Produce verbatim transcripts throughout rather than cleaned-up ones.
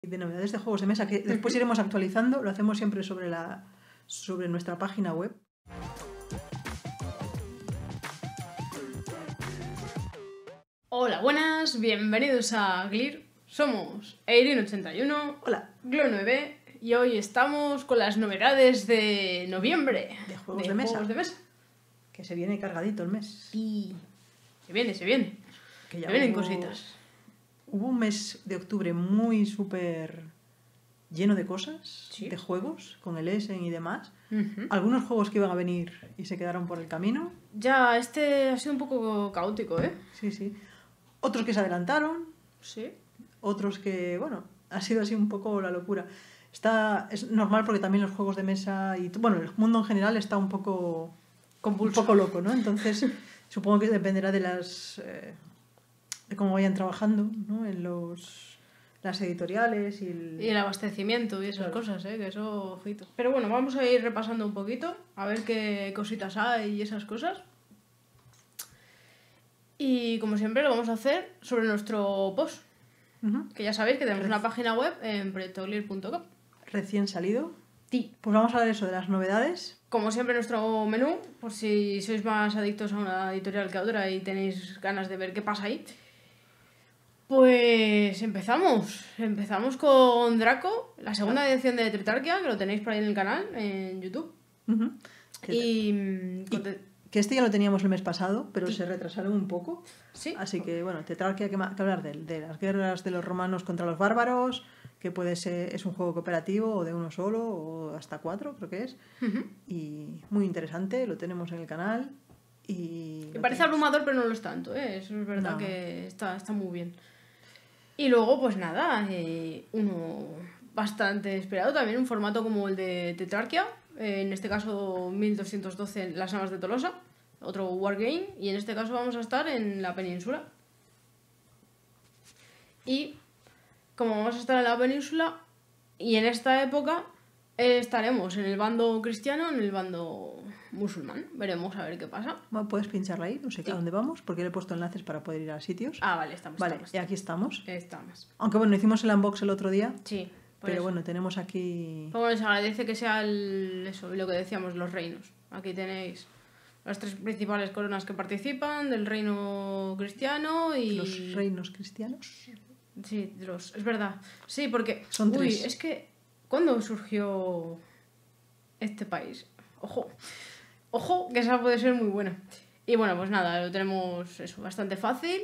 de novedades de juegos de mesa que después iremos actualizando. Lo hacemos siempre sobre, la, sobre nuestra página web. Hola, buenas, bienvenidos a Glir. Somos Eirin ochenta y uno, Hola. Glo nueve, y hoy estamos con las novedades de noviembre. De juegos de, de mesa. juegos de mesa. Que se viene cargadito el mes. Y se viene, se viene. Que ya se vienen hubo, cositas. Hubo un mes de octubre muy súper lleno de cosas, ¿Sí? de juegos, con el Essen y demás. Uh-huh. Algunos juegos que iban a venir y se quedaron por el camino. Ya, este ha sido un poco caótico, ¿eh? Sí, sí. Otros que se adelantaron. Sí. Otros que, bueno, ha sido así un poco la locura. Está, es normal porque también los juegos de mesa y, bueno, el mundo en general está un poco, Convulso. un poco loco, ¿no? Entonces, supongo que dependerá de las, eh, de cómo vayan trabajando, ¿no? En los, las editoriales y el... Y el abastecimiento y esas Claro. cosas, ¿eh? Que eso, ojito. Pero bueno, vamos a ir repasando un poquito, a ver qué cositas hay y esas cosas. Y como siempre lo vamos a hacer sobre nuestro post, Uh-huh. que ya sabéis que tenemos una página web en proyecto glir punto com. Recién salido. Sí. Pues vamos a hablar eso de las novedades. Como siempre nuestro menú, por si sois más adictos a una editorial que a otra y tenéis ganas de ver qué pasa ahí. Pues empezamos. Empezamos con Draco, la segunda edición de Tritarquia, que lo tenéis por ahí en el canal, en YouTube. Uh-huh. Y... mm, Y que este ya lo teníamos el mes pasado, pero Sí. se retrasaron un poco. Sí. Así que, bueno, Tetrarquia hay que, ma- que hablar de, de las guerras de los romanos contra los bárbaros, que puede ser, es un juego cooperativo o de uno solo o hasta cuatro, creo que es. Ujú. Y muy interesante, lo tenemos en el canal. Y Me lo parece tenemos. abrumador, pero no lo es tanto, ¿eh? Eso es verdad No. que está, está muy bien. Y luego, pues nada, eh, uno bastante esperado también, un formato como el de Tetrarquia, eh, en este caso mil doscientos doce Las Armas de Tolosa, otro wargame, y en este caso vamos a estar en la península. Y como vamos a estar en la península, y en esta época eh, estaremos en el bando cristiano, en el bando musulmán. Veremos a ver qué pasa. Bueno, puedes pincharla ahí, no sé Sí. a dónde vamos, porque le he puesto enlaces para poder ir a sitios. Ah, vale, estamos. vale, estamos, y aquí estamos. estamos. Aunque bueno, hicimos el unbox el otro día, Sí. por pero eso. bueno, tenemos aquí... Pues bueno, se agradece que sea el, eso, lo que decíamos, los reinos. Aquí tenéis las tres principales coronas que participan, del reino cristiano y... Los reinos cristianos. Sí, los, es verdad. Sí, porque... Son uy, tres. es que... ¿Cuándo surgió este país? Ojo. Ojo, que esa puede ser muy buena. Y bueno, pues nada, lo tenemos eso, bastante fácil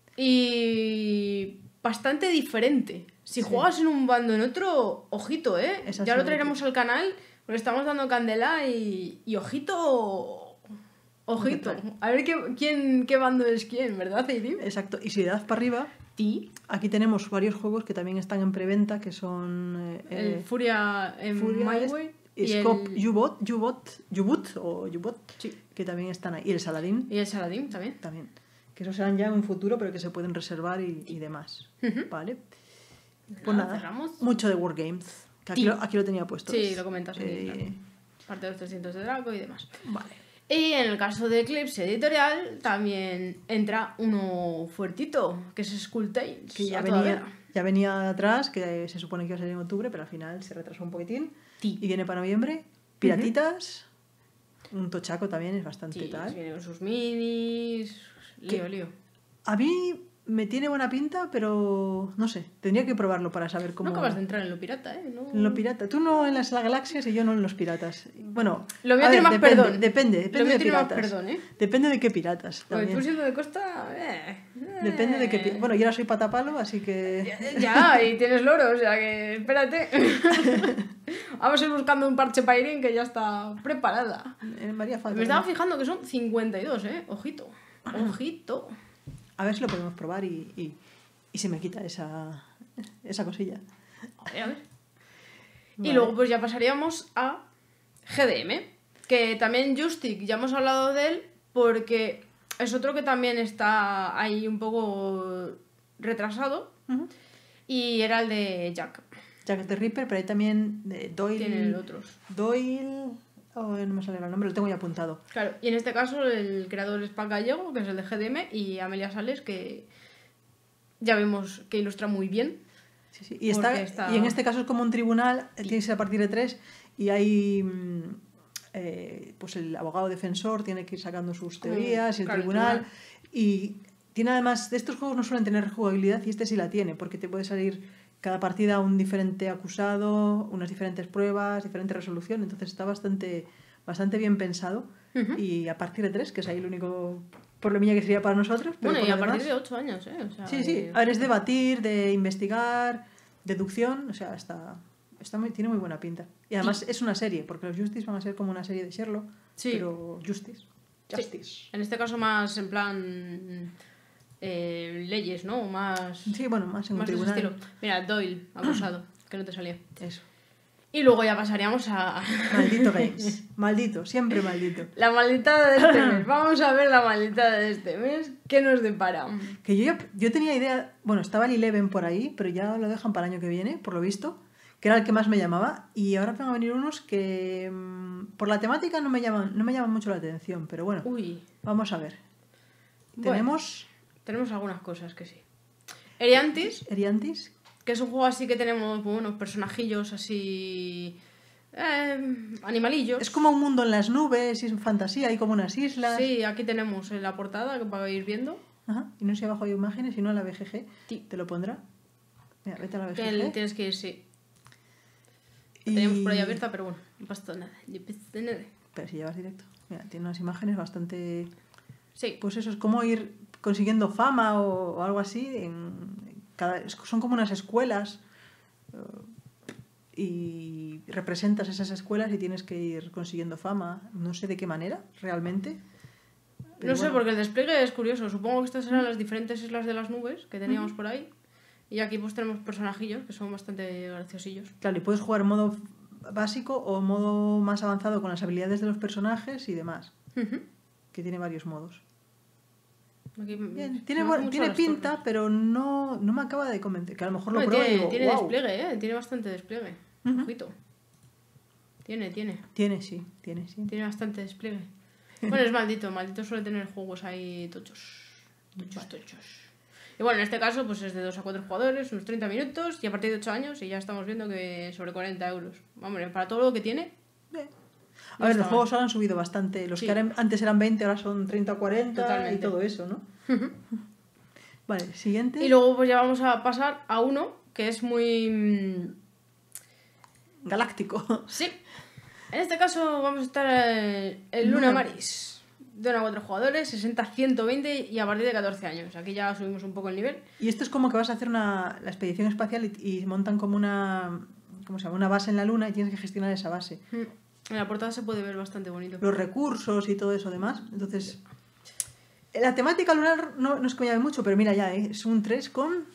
y bastante diferente. Si Sí. juegas en un bando en otro, ojito, ¿eh? Esa Ya sí lo lo traeremos al canal, porque estamos dando candela y, y ojito... Ojito. trae. A ver qué, quién, qué bando es quién, ¿verdad, Eidim? Exacto, y si le das para arriba, Ti. aquí tenemos varios juegos que también están en preventa, que son... eh, El eh, Furia en Furia My es- Way. y y Scope el- U-Bot, U-Bot, U-Bot o U-Bot, Sí. que también están ahí. Y el Saladín Y el Saladín también. también. Que esos serán ya en un futuro, pero que se pueden reservar y, y demás. Ujú. Vale. Pues Nada, nada, cerramos. mucho de Wargames. Que aquí, Sí. lo, aquí lo tenía puesto. Sí, lo comentas aquí, Eh, claro. Parte de los trescientos de Draco y demás. Vale. Y en el caso de Eclipse Editorial también entra uno fuertito, que es Skull Tales. Que ya a toda venía, vela. ya venía atrás, que se supone que iba a salir en octubre, pero al final se retrasó un poquitín. Sí. Y viene para noviembre. Piratitas. Un tochaco también, es bastante Sí, tal. viene con sus minis. Lío, ¿Qué? lío. A mí me tiene buena pinta, pero no sé. Tendría que probarlo para saber cómo. No acabas de entrar en lo pirata, ¿eh? No... En lo pirata. Tú no en las galaxias y yo no en los piratas. Bueno, Lo mío a tiene más depende, perdón. Depende, depende Lo mío de tiene más piratas. perdón, ¿eh? Depende de qué piratas Porque también. tú siendo de costa... Eh, Depende de qué eh. pi- Bueno, yo ahora soy patapalo, así que... Ya, y tienes loro, o sea que espérate. Vamos a ir buscando un parche para Irene que ya está preparada. Eh, María falta. Me estaba fijando que son cincuenta y dos, ¿eh? Ojito. Ojito. A ver si lo podemos probar y, y, y se me quita esa, esa cosilla. A ver, a ver. Vale. Y luego pues ya pasaríamos a G D M, que también Justic, ya hemos hablado de él, porque es otro que también está ahí un poco retrasado, Ujú. y era el de Jack. Jack the Ripper, pero hay también eh, Doyle... Tiene otros. Doyle... Oh, no me sale el nombre, lo tengo ya apuntado. Claro, y en este caso el creador es Pac Gallego, que es el de G D M, y Amelia Sales, que ya vemos que ilustra muy bien. Sí, sí. Y, está, está... y en este caso es como un tribunal, sí. Tienes a partir de tres y hay eh, pues el abogado defensor tiene que ir sacando sus teorías, mm, y el claro, tribunal, el tribunal. Y tiene además, de estos juegos no suelen tener jugabilidad y este sí la tiene, porque te puede salir cada partida un diferente acusado, unas diferentes pruebas, diferente resolución, entonces está bastante, bastante bien pensado. Uh-huh. Y a partir de tres, que es ahí el único problemilla que sería para nosotros. Pero bueno, y a demás, partir de ocho años, ¿eh? O sea, sí, sí. A ver, es debatir, de investigar, deducción, o sea, está, está muy, tiene muy buena pinta. Y además sí. Es una serie, porque los Justice van a ser como una serie de Sherlock, sí. Pero Justice. Justice. Sí. En este caso más en plan eh, leyes, ¿no? Más, sí, bueno, más en un tribunal. Estilo. Mira, Doyle, acusado, que no te salía. Eso. Y luego ya pasaríamos a... Maldito Games. Maldito, siempre maldito. La malditada de este mes. Vamos a ver la malditada de este mes. ¿Qué nos depara? Que yo, yo tenía idea... Bueno, estaba el Eleven por ahí, pero ya lo dejan para el año que viene, por lo visto. Que era el que más me llamaba. Y ahora van a venir unos que... Por la temática no me llaman, no me llaman mucho la atención. Pero bueno, Uy. Vamos a ver. Bueno, tenemos... Tenemos algunas cosas que sí. Eriantis. Eriantis. Que es un juego así que tenemos unos personajillos así... Eh, animalillos. Es como un mundo en las nubes, y es fantasía, hay como unas islas. Sí, aquí tenemos en la portada que para ir viendo. Ajá, y no sé si abajo hay imágenes, sino en la B G G. Sí. Te lo pondrá. Mira, vete a la B G G. Que tienes que ir, sí. La y... tenemos por ahí abierta, pero bueno, no pasa nada. Pero si llevas directo. Mira, tiene unas imágenes bastante... Sí. Pues eso, es como ir consiguiendo fama o, o algo así en... Cada, son como unas escuelas uh, y representas esas escuelas y tienes que ir consiguiendo fama. No sé de qué manera, realmente. Pero no sé, bueno. Porque el despliegue es curioso. Supongo que estas eran las diferentes islas de las nubes que teníamos uh-huh. por ahí. Y aquí pues tenemos personajillos que son bastante graciosillos. Claro, y puedes jugar en modo básico o modo más avanzado con las habilidades de los personajes y demás. Uh-huh. Que tiene varios modos. Aquí, Bien, tiene bu- tiene pinta, torres. Pero no, no me acaba de convencer. Que a lo mejor lo no, pruebo tiene, y digo, tiene wow. despliegue, ¿eh? Tiene bastante despliegue. Uh-huh. Ojito. Tiene, tiene. Tiene, sí, tiene, sí. Tiene bastante despliegue. Bueno, es maldito. Maldito suele tener juegos ahí tochos. Tochos, vale. tochos. Y bueno, en este caso pues es de dos a cuatro jugadores, unos treinta minutos y a partir de ocho años y ya estamos viendo que sobre cuarenta euros. Hombre, para todo lo que tiene... Bien. A ver, los juegos ahora han subido bastante. Los sí. que eran, antes eran veinte, ahora son treinta o cuarenta. Totalmente. Y todo eso, ¿no? Vale, siguiente. Y luego pues ya vamos a pasar a uno que es muy... galáctico. Sí. En este caso vamos a estar en el Luna Maris. De uno a cuatro jugadores, sesenta a ciento veinte y a partir de catorce años. Aquí ya subimos un poco el nivel. Y esto es como que vas a hacer una, la expedición espacial y, y montan como una... ¿Cómo se llama? Una base en la Luna y tienes que gestionar esa base. Mm. En la portada se puede ver bastante bonito. Los recursos y todo eso demás. Entonces, la temática lunar no, no es que me llame mucho, pero mira ya, ¿eh? Es un tres con...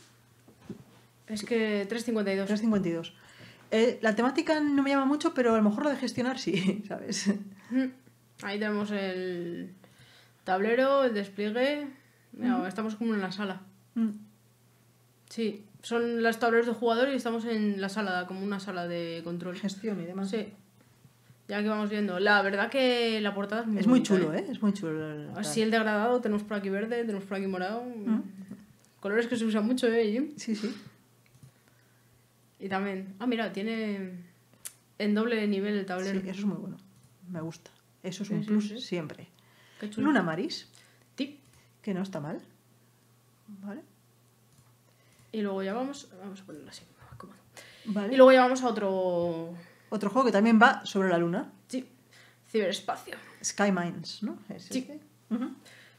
Es que tres cincuenta y dos. tres cincuenta y dos. Eh, la temática no me llama mucho, pero a lo mejor lo de gestionar sí, ¿sabes? Ahí tenemos el tablero, el despliegue... Mira, mm. Estamos como en la sala. Mm. Sí, son los tableros de jugador y estamos en la sala, como una sala de control. Gestión y demás. Sí. Ya que vamos viendo. La verdad que la portada es muy Es muy bonita, chulo, ¿eh? Es muy chulo. Así el degradado, tenemos por aquí verde, tenemos por aquí morado. ¿Mm? Colores que se usan mucho, ¿eh? Sí, sí. Y también... Ah, mira, tiene en doble nivel el tablero. Sí, eso es muy bueno. Me gusta. Eso es un sí, plus sí, sí. siempre. Qué chulo. Luna Maris. Sí. Que no está mal. Vale. Y luego ya vamos... Vamos a ponerlo así. Vale. Y luego ya vamos a otro... Otro juego que también va sobre la Luna. Sí. Ciberespacio. Sky Mines, ¿no? ¿Es sí. Este? Uh-huh.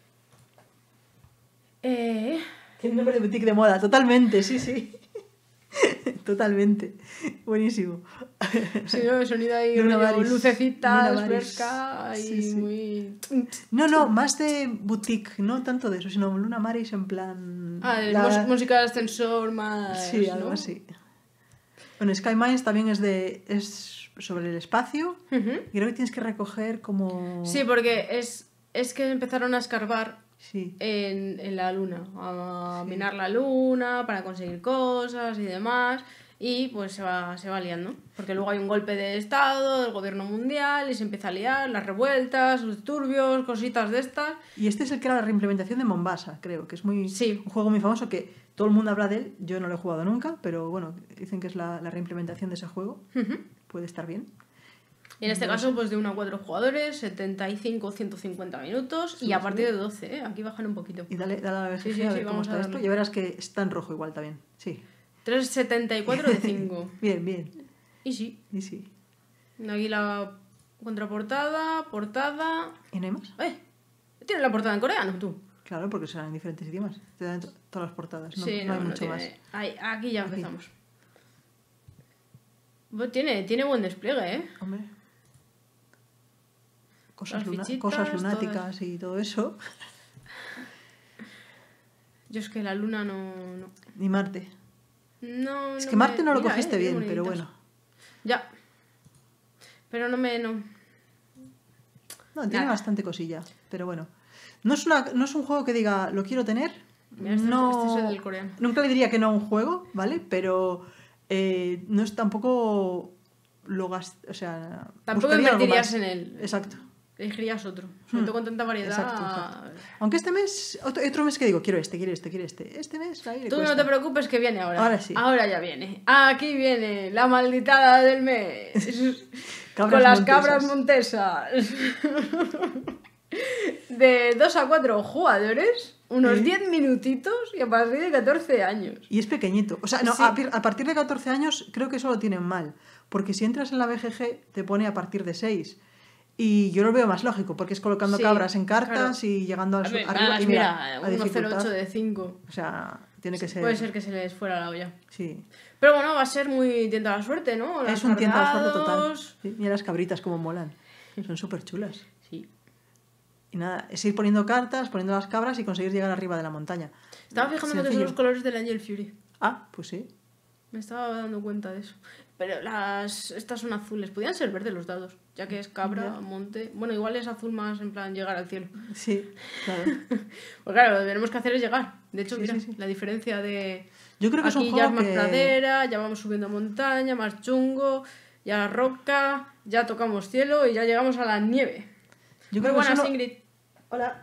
Eh... Tiene nombre de boutique de moda. Totalmente, sí, sí. Totalmente. Buenísimo. Sí, ¿no? El sonido ahí, rollo, lucecitas, fresca y sí, sí. Muy... No, no, más de boutique, no tanto de eso, sino Luna Maris en plan... Ah, la... música de ascensor más... Sí, ¿no? algo así. Bueno, Sky Mines también es de es sobre el espacio. Uh-huh. Y creo que tienes que recoger como... Sí, porque es, es que empezaron a escarbar sí. en, en la luna, a sí. minar la luna para conseguir cosas y demás. y pues se va, se va liando. Porque luego hay un golpe de estado del gobierno mundial y se empieza a liar, las revueltas, los disturbios, cositas de estas. Y este es el que era la reimplementación de Mombasa, creo, que es muy Sí. un juego muy famoso que todo el mundo habla de él. Yo no lo he jugado nunca, pero bueno, dicen que es la, la reimplementación de ese juego. Ujú. Puede estar bien. Y en este caso, pues de uno a cuatro jugadores, setenta y cinco a ciento cincuenta minutos y a partir de doce, ¿eh? Aquí bajan un poquito. Y dale, dale a la B G G Sí, sí, a sí, ver cómo vamos a está esto. darle. Y verás que está en rojo igual también. Sí. trescientos setenta y cuatro de cinco. Bien, bien. Y sí. Y sí. Aquí la contraportada, portada... ¿Y no hay más? ¡Eh! ¿Tienes la portada en coreano tú? Claro, porque serán en diferentes idiomas. Te dan to- todas las portadas. No, sí, no, hay no mucho tiene- más. Ahí, aquí ya Aquí. empezamos. Pues tiene, tiene buen despliegue, ¿eh? Hombre. Cosas, Las luna- fichitas, cosas lunáticas y todo eso. Yo es que la luna no... No, Ni Marte. no Es no que Marte me- no lo mira, cogiste eh, bien, bonitas. pero bueno. Ya. Pero no me... No. No, tiene Nada. bastante cosilla, pero bueno. No es, una, no es un juego que diga, lo quiero tener. Mira, este es- no, este es el del coreano. Nunca le diría que no a un juego, ¿vale? Pero eh, no es tampoco lo gast... O sea, Tampoco buscaría algo invertirías más. en él. Exacto. Elegirías otro. Sobre todo con tanta variedad. Exacto, exacto. Aunque este mes, otro, otro mes que digo, quiero este, quiero este, quiero este. Este mes, ahí le Tú cuesta. no te preocupes que viene ahora. Ahora sí. Ahora ya viene. Aquí viene la malditada del mes. Cabras con las montesas. cabras montesas. De dos a cuatro jugadores, unos ¿Sí? diez minutitos y a partir de catorce años. Y es pequeñito. O sea, no, Sí. a, pi- a partir de catorce años creo que eso lo tienen mal. Porque si entras en la B G G te pone a partir de seis. Y yo lo veo más lógico, porque es colocando Sí, cabras en cartas claro. y llegando a A su- ver, arriba. además, Y mira, mira, la uno coma cero dificultad. ocho de cinco. O sea, tiene que ser. Puede ser que se les fuera la olla. Sí. Pero bueno, va a ser muy tienta la suerte, ¿no? Es un tiento de suerte total. Cardados. Sí, mira las cabritas como molan. Son súper chulas. Sí. Y nada, es ir poniendo cartas, poniendo las cabras y conseguir llegar arriba de la montaña. Estaba fijándome que son Sencillo. los colores del Angel Fury. Ah, pues sí. Me estaba dando cuenta de eso. Pero las estas son azules. Podían ser verdes los dados, ya que es cabra, Ya. monte. Bueno, igual es azul más en plan llegar al cielo. Sí, claro. Pues claro, lo que tenemos que hacer es llegar. De hecho, Sí, mira, sí, sí. la diferencia de... Yo creo que es Aquí un ya es juego más que... pradera, ya vamos subiendo montaña, más chungo, ya roca, ya tocamos cielo y ya llegamos a la nieve. Yo Muy creo que es buenas, uno- Ingrid. Hola.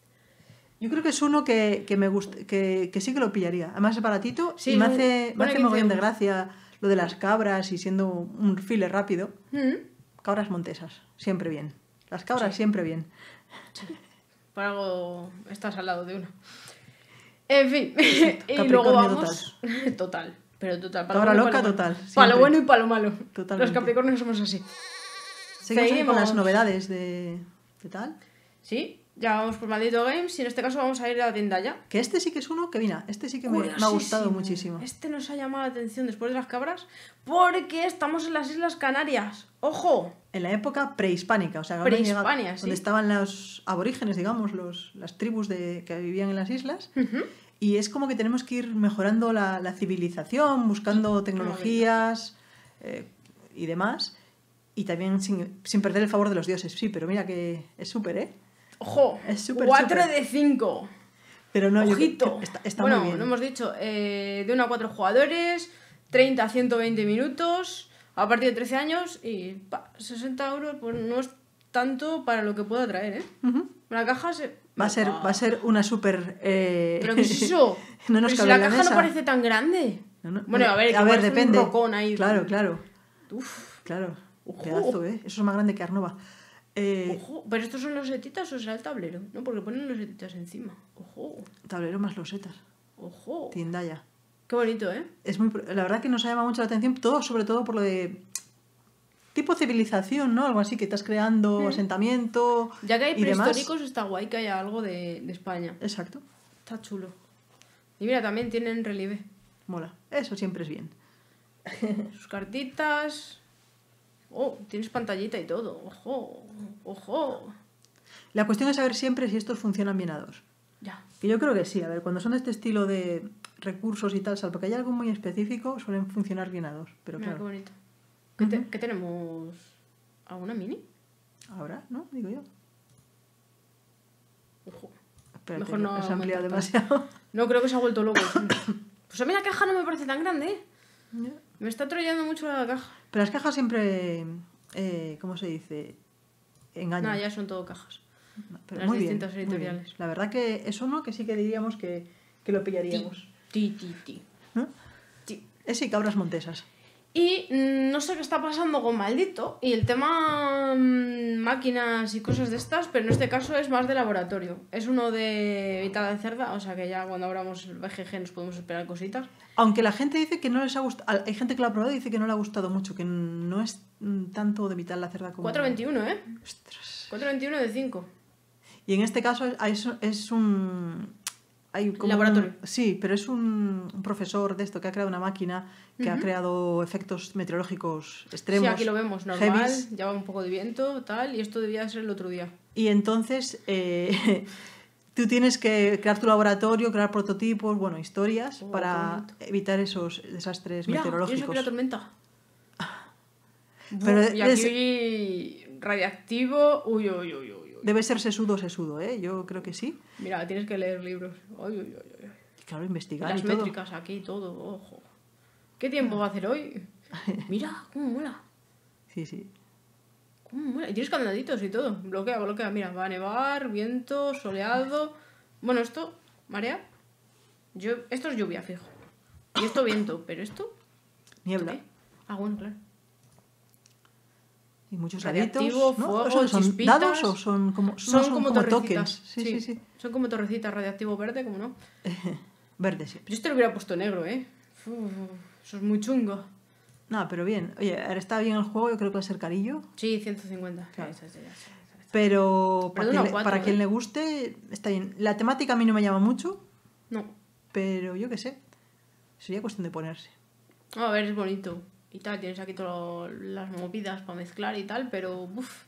Yo creo que es uno que, que me gusta, que, que sí que lo pillaría. Además es baratito Sí, y me un- hace, me pone hace quince mogollón de euros. gracia lo de las cabras y siendo un filler rápido. Mm. Cabras montesas, siempre bien. Las cabras siempre bien. Por algo estás al lado de una. En fin, y Capricornio luego vamos... Total. Pero total. Cabra bueno y loca, para lo total, malo. Para lo siempre. bueno y para lo malo. Totalmente. Los Capricornios somos así. Seguimos, ahí con las Seguimos. novedades de, de tal. Sí, ya vamos por Maldito Games y en este caso vamos a ir a la tienda ya. Que este sí que es uno que, mira, este sí que me, me ha Curiosísimo. gustado muchísimo. Este nos ha llamado la atención después de las cabras porque estamos en las Islas Canarias. ¡Ojo! En la época prehispánica, o sea, ahora Prehispania, llega- sí. donde estaban los aborígenes, digamos, los, las tribus de, que vivían en las islas. Y es como que tenemos que ir mejorando la, la civilización, buscando tecnologías eh, y demás. Y también sin, sin perder el favor de los dioses. Sí, pero mira que es súper, ¿eh? ¡Ojo! Es súper, cuatro súper. de cinco. Pero no, yo creo ¡Ojito! que está, está bueno, muy bien. lo hemos dicho, eh, de uno a cuatro jugadores, treinta a ciento veinte minutos, a partir de trece años y pa, sesenta euros, pues no es tanto para lo que pueda traer, ¿eh? Ujú. La caja se... Va a ser, va a ser una súper... eh, ¿Pero qué es eso? no nos Pero si cabe la en caja mesa. no parece tan grande. No, no, Bueno, no, a ver, que a ver, parece depende. un rocón ahí. Claro, claro, Uf, claro. Ojo. Pedazo, ¿eh? Eso es más grande que Arnova. Eh, ojo. ¿Pero estos son los setitas o será el tablero? No, porque ponen los setitas encima. Ojo, tablero más losetas. ojo. Tiendaya. Qué bonito, ¿eh? Es muy, la verdad que nos ha llamado mucho la atención, todo sobre todo por lo de tipo civilización, ¿no? Algo así, que estás creando Mm. asentamiento Ya que hay y demás. prehistóricos, está guay que haya algo de, de España. Exacto, Está chulo. Y mira, también tienen relieve. mola. Eso siempre es bien. Sus cartitas. Oh, tienes pantallita y todo. Ojo, ojo. La cuestión es saber siempre si estos funcionan bien a dos. Ya. Que yo creo que sí, a ver, cuando son de este estilo de recursos y tal, salvo que hay algo muy específico, suelen funcionar bien a dos. Pero Mira, qué claro, bonito. ¿Qué, te- qué tenemos? ¿Alguna mini? ahora, ¿no? Digo yo. Ojo. Espérate, Mejor no has ampliado aumentar demasiado. No, creo que se ha vuelto loco. Pues a mí la caja no me parece tan grande, ¿eh? Me está trollando mucho la caja. Pero las cajas siempre, eh, ¿cómo se dice? Engañan. No, ya son todo cajas. Pero las muy bien, distintas muy editoriales. bien. La verdad que es uno que sí que diríamos que, que lo pillaríamos. Ti, ti, ti. ¿No? ti. Ese y cabras montesas. Y mm, no sé qué está pasando con Maldito. Y el tema mm, máquinas y cosas de estas, pero en este caso es más de laboratorio. Es uno de Vital de Cerda, o sea que ya cuando abramos el B G G nos podemos esperar cositas. Aunque la gente dice que no les ha gustado. Hay gente que lo ha probado y dice que no le ha gustado mucho, que no es mm, tanto de Vital la Cerda como. cuatro veintiuno, ¿eh? Ostras. cuatro veintiuno de cinco. Y en este caso es, es un. Hay como Laboratorio. Un, sí, pero es un, un profesor de esto que ha creado una máquina que Uh-huh. ha creado efectos meteorológicos extremos. Sí, aquí lo vemos, normal, heavies. ya va un poco de viento, tal, y esto debía ser el otro día. Y entonces eh, tú tienes que crear tu laboratorio, crear prototipos, bueno, historias Oh, para evitar esos desastres Mira, meteorológicos. ¿tienes aquí la tormenta? Pero Buf, y es- aquí radiactivo, uy, uy, uy, uy, uy. Debe ser sesudo, sesudo, ¿eh? Yo creo que sí. Mira, tienes que leer libros. Uy, uy, uy, uy. Y claro, investigar Las y todo. métricas aquí, todo, ojo. ¿Qué tiempo va a hacer hoy? Mira, cómo mola. Sí, sí. ¿Cómo mola? Y tienes candaditos y todo. Bloquea, bloquea. Mira, va a nevar, viento, soleado. Bueno, esto, marea. Yo, esto es lluvia, fijo. Y esto viento, pero esto. Niebla. ¿Qué? Ah, bueno, claro. Y muchos Radiactivo, daditos, ¿no? fuego, ¿Son, son chispitas. dados o son como, Son, no, son como, como torrecitas. tokens? Sí, sí, sí. Son como torrecitas, radiactivo verde, como no. Verde, sí. Yo esto lo hubiera puesto negro, ¿eh? Uf, eso es muy chungo. No, pero bien. Oye, ahora está bien el juego, yo creo que va a ser carillo. Sí, ciento cincuenta. Claro. Sí, sí, sí, sí, sí, sí. Pero Pero para, de quien, uno a le, cuatro, para quien ¿eh? le guste, está bien. La temática a mí no me llama mucho, No. pero yo qué sé. Sería cuestión de ponerse. A ver, es bonito. Y tal, tienes aquí todas las movidas para mezclar y tal, pero uff.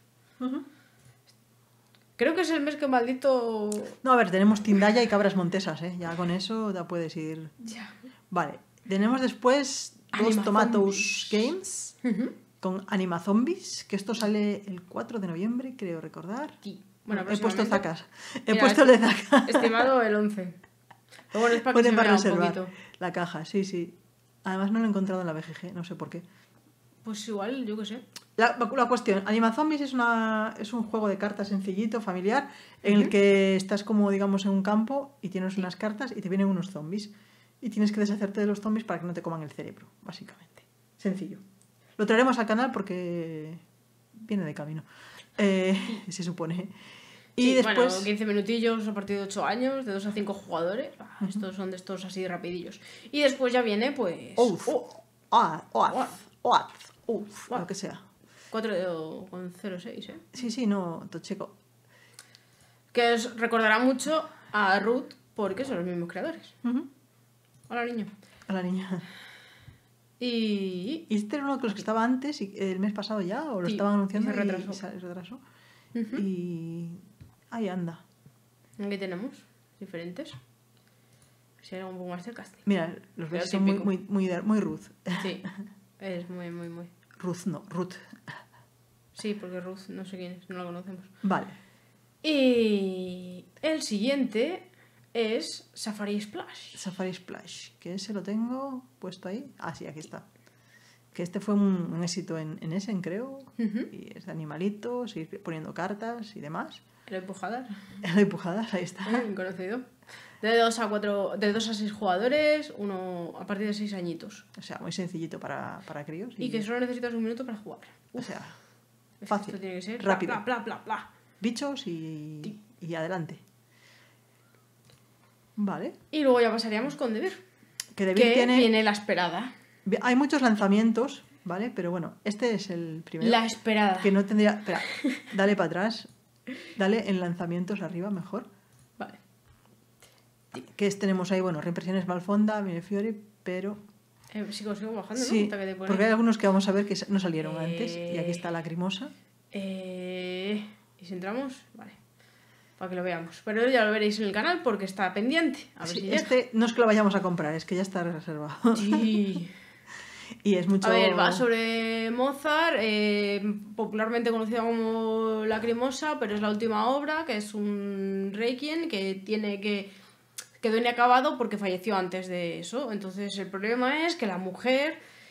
Creo que es el mes que maldito. No, a ver, tenemos Tindaya y cabras montesas, ¿eh? Ya con eso ya puedes ir. Ya. Vale. Tenemos después dos Anima Tomatoes Zombies. Games Ujú. con Anima Zombies, que esto sale el cuatro de noviembre, creo recordar. Sí. Bueno, He puesto próximamente. zacas. He Mira, puesto el de zaca. Estimado el once. Pero bueno, es para que Ponen se para vea un reservar poquito. la caja, sí, sí. Además no lo he encontrado en la B G G, no sé por qué. Pues igual, yo qué sé. La, la cuestión, Anima Zombies es, una, es un juego de cartas sencillito, familiar, en el que estás como, digamos, en un campo y tienes unas cartas y te vienen unos zombies. Y tienes que deshacerte de los zombies para que no te coman el cerebro, básicamente. Sencillo. Lo traeremos al canal porque viene de camino, eh, se supone. Y Sí, después... bueno, quince minutillos a partir de ocho años, de dos a cinco jugadores. Ah, estos son de estos así rapidillos. Y después ya viene, pues. Oath, Oh, Oath, Oath, Oath. Oath, Oath, Oath. lo que sea. cuatro coma cero seis, ¿eh? Sí, sí, no, Tocheco. Que os recordará mucho a Ruth porque son los mismos creadores. Ujú. Hola, niño. A la niña. Y. ¿Y este era uno de los que estaba antes, y el mes pasado ya? ¿O lo Sí, estaban anunciando y se retrasó. y se retrasó? Ujú. Y... ahí anda. Aquí tenemos diferentes. Si hay algo un poco más cerca. Mira, los Pero ves son muy, típico. muy, muy, de- muy Ruth. Sí. Es muy, muy, muy. Ruth no, Ruth. Sí, porque Ruth no sé quién es, no la conocemos. Vale. Y el siguiente es Safari Splash. Safari Splash, que ese lo tengo puesto ahí. Ah, sí, aquí está. Que este fue un, un éxito en, en Essen, creo. Ujú. Y es de animalitos, ir poniendo cartas y demás. El empujadas. De empujadas, ahí está. Muy conocido. De dos a cuatro, de dos a seis jugadores, uno a partir de seis añitos. O sea, muy sencillito para, para críos. Y que solo necesitas un minuto para jugar. O sea, Es que fácil, Esto tiene que ser rápido. Bla, bla, bla, bla. bichos y, Sí. y adelante. Vale. Y luego ya pasaríamos con Devir. Que Devir Que tiene... viene la esperada. Hay muchos lanzamientos, ¿vale? Pero bueno, este es el primero. La esperada. Que no tendría... Espera, dale para atrás. Dale en lanzamientos arriba, mejor. Vale. Que es, tenemos ahí, bueno, reimpresiones Malfonda, Millefiori, pero... Eh, sigo, sigo bajando, ¿no? Sí, Hasta que te pones. porque hay algunos que vamos a ver que no salieron Eh, antes. Y aquí está Lacrimosa. Eh, ¿Y si entramos? Vale. Para que lo veamos. Pero ya lo veréis en el canal porque está pendiente. A ver Sí, si llega. este no es que lo vayamos a comprar, es que ya está reservado. Sí. Y es mucho... A ver, va sobre Mozart, eh, popularmente conocida como Lacrimosa, pero es la última obra, que es un Requiem que tiene que quedó inacabado porque falleció antes de eso. Entonces el problema es que la mujer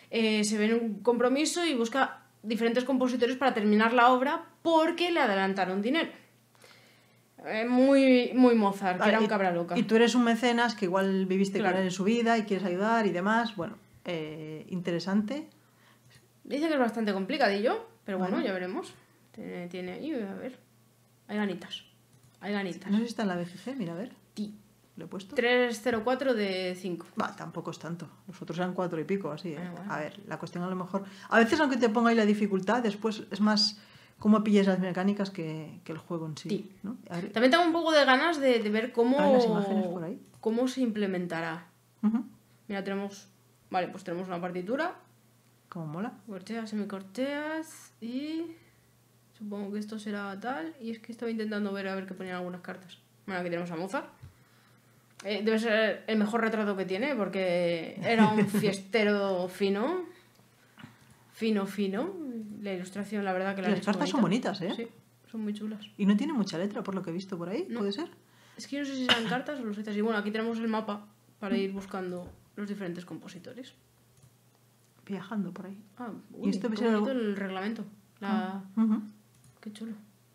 eh, se ve en un compromiso y busca diferentes compositores para terminar la obra porque le adelantaron dinero. Eh, muy, muy Mozart, que Ah, era un y- cabra loca. Y tú eres un mecenas que igual viviste Claro. con él en su vida y quieres ayudar y demás. Bueno, eh, interesante. Dice que es bastante complicadillo, pero bueno, Bueno. ya veremos. Tiene, tiene ahí, a ver. Hay ganitas. Hay ganitas. No sé si está en la B G G, mira, a ver. Ti. ¿Lo he puesto? tres cero cuatro de cinco. Va, tampoco es tanto. Los otros eran cuatro y pico, así. ¿eh? Bueno, bueno. A ver, la cuestión a lo mejor... A veces, aunque te ponga ahí la dificultad, después es más cómo pilles las mecánicas que, que el juego en sí. Sí. ¿no? A ver, También tengo un poco de ganas de, de ver cómo, A ver las imágenes por ahí. cómo se implementará. ujú, Mira, tenemos... Vale, pues tenemos una partitura. cómo mola. Corcheas, semicorcheas y... Supongo que esto será tal. Y es que estaba intentando ver a ver qué ponían algunas cartas. Bueno, aquí tenemos a Mozart. Eh, debe ser el mejor retrato que tiene porque era un fiestero fino. Fino, fino. La ilustración, la verdad que la Y han las hecho cartas son bonita. bonitas, ¿eh? Sí, son muy chulas. Y no tiene mucha letra, por lo que he visto por ahí, No. ¿puede ser? Es que yo no sé si serán cartas o los Y bueno, aquí tenemos el mapa para ir buscando los diferentes compositores. Viajando por ahí. Ah, uy, esto qué debe ser bonito algo- el reglamento. La... Ujú. Qué chulo.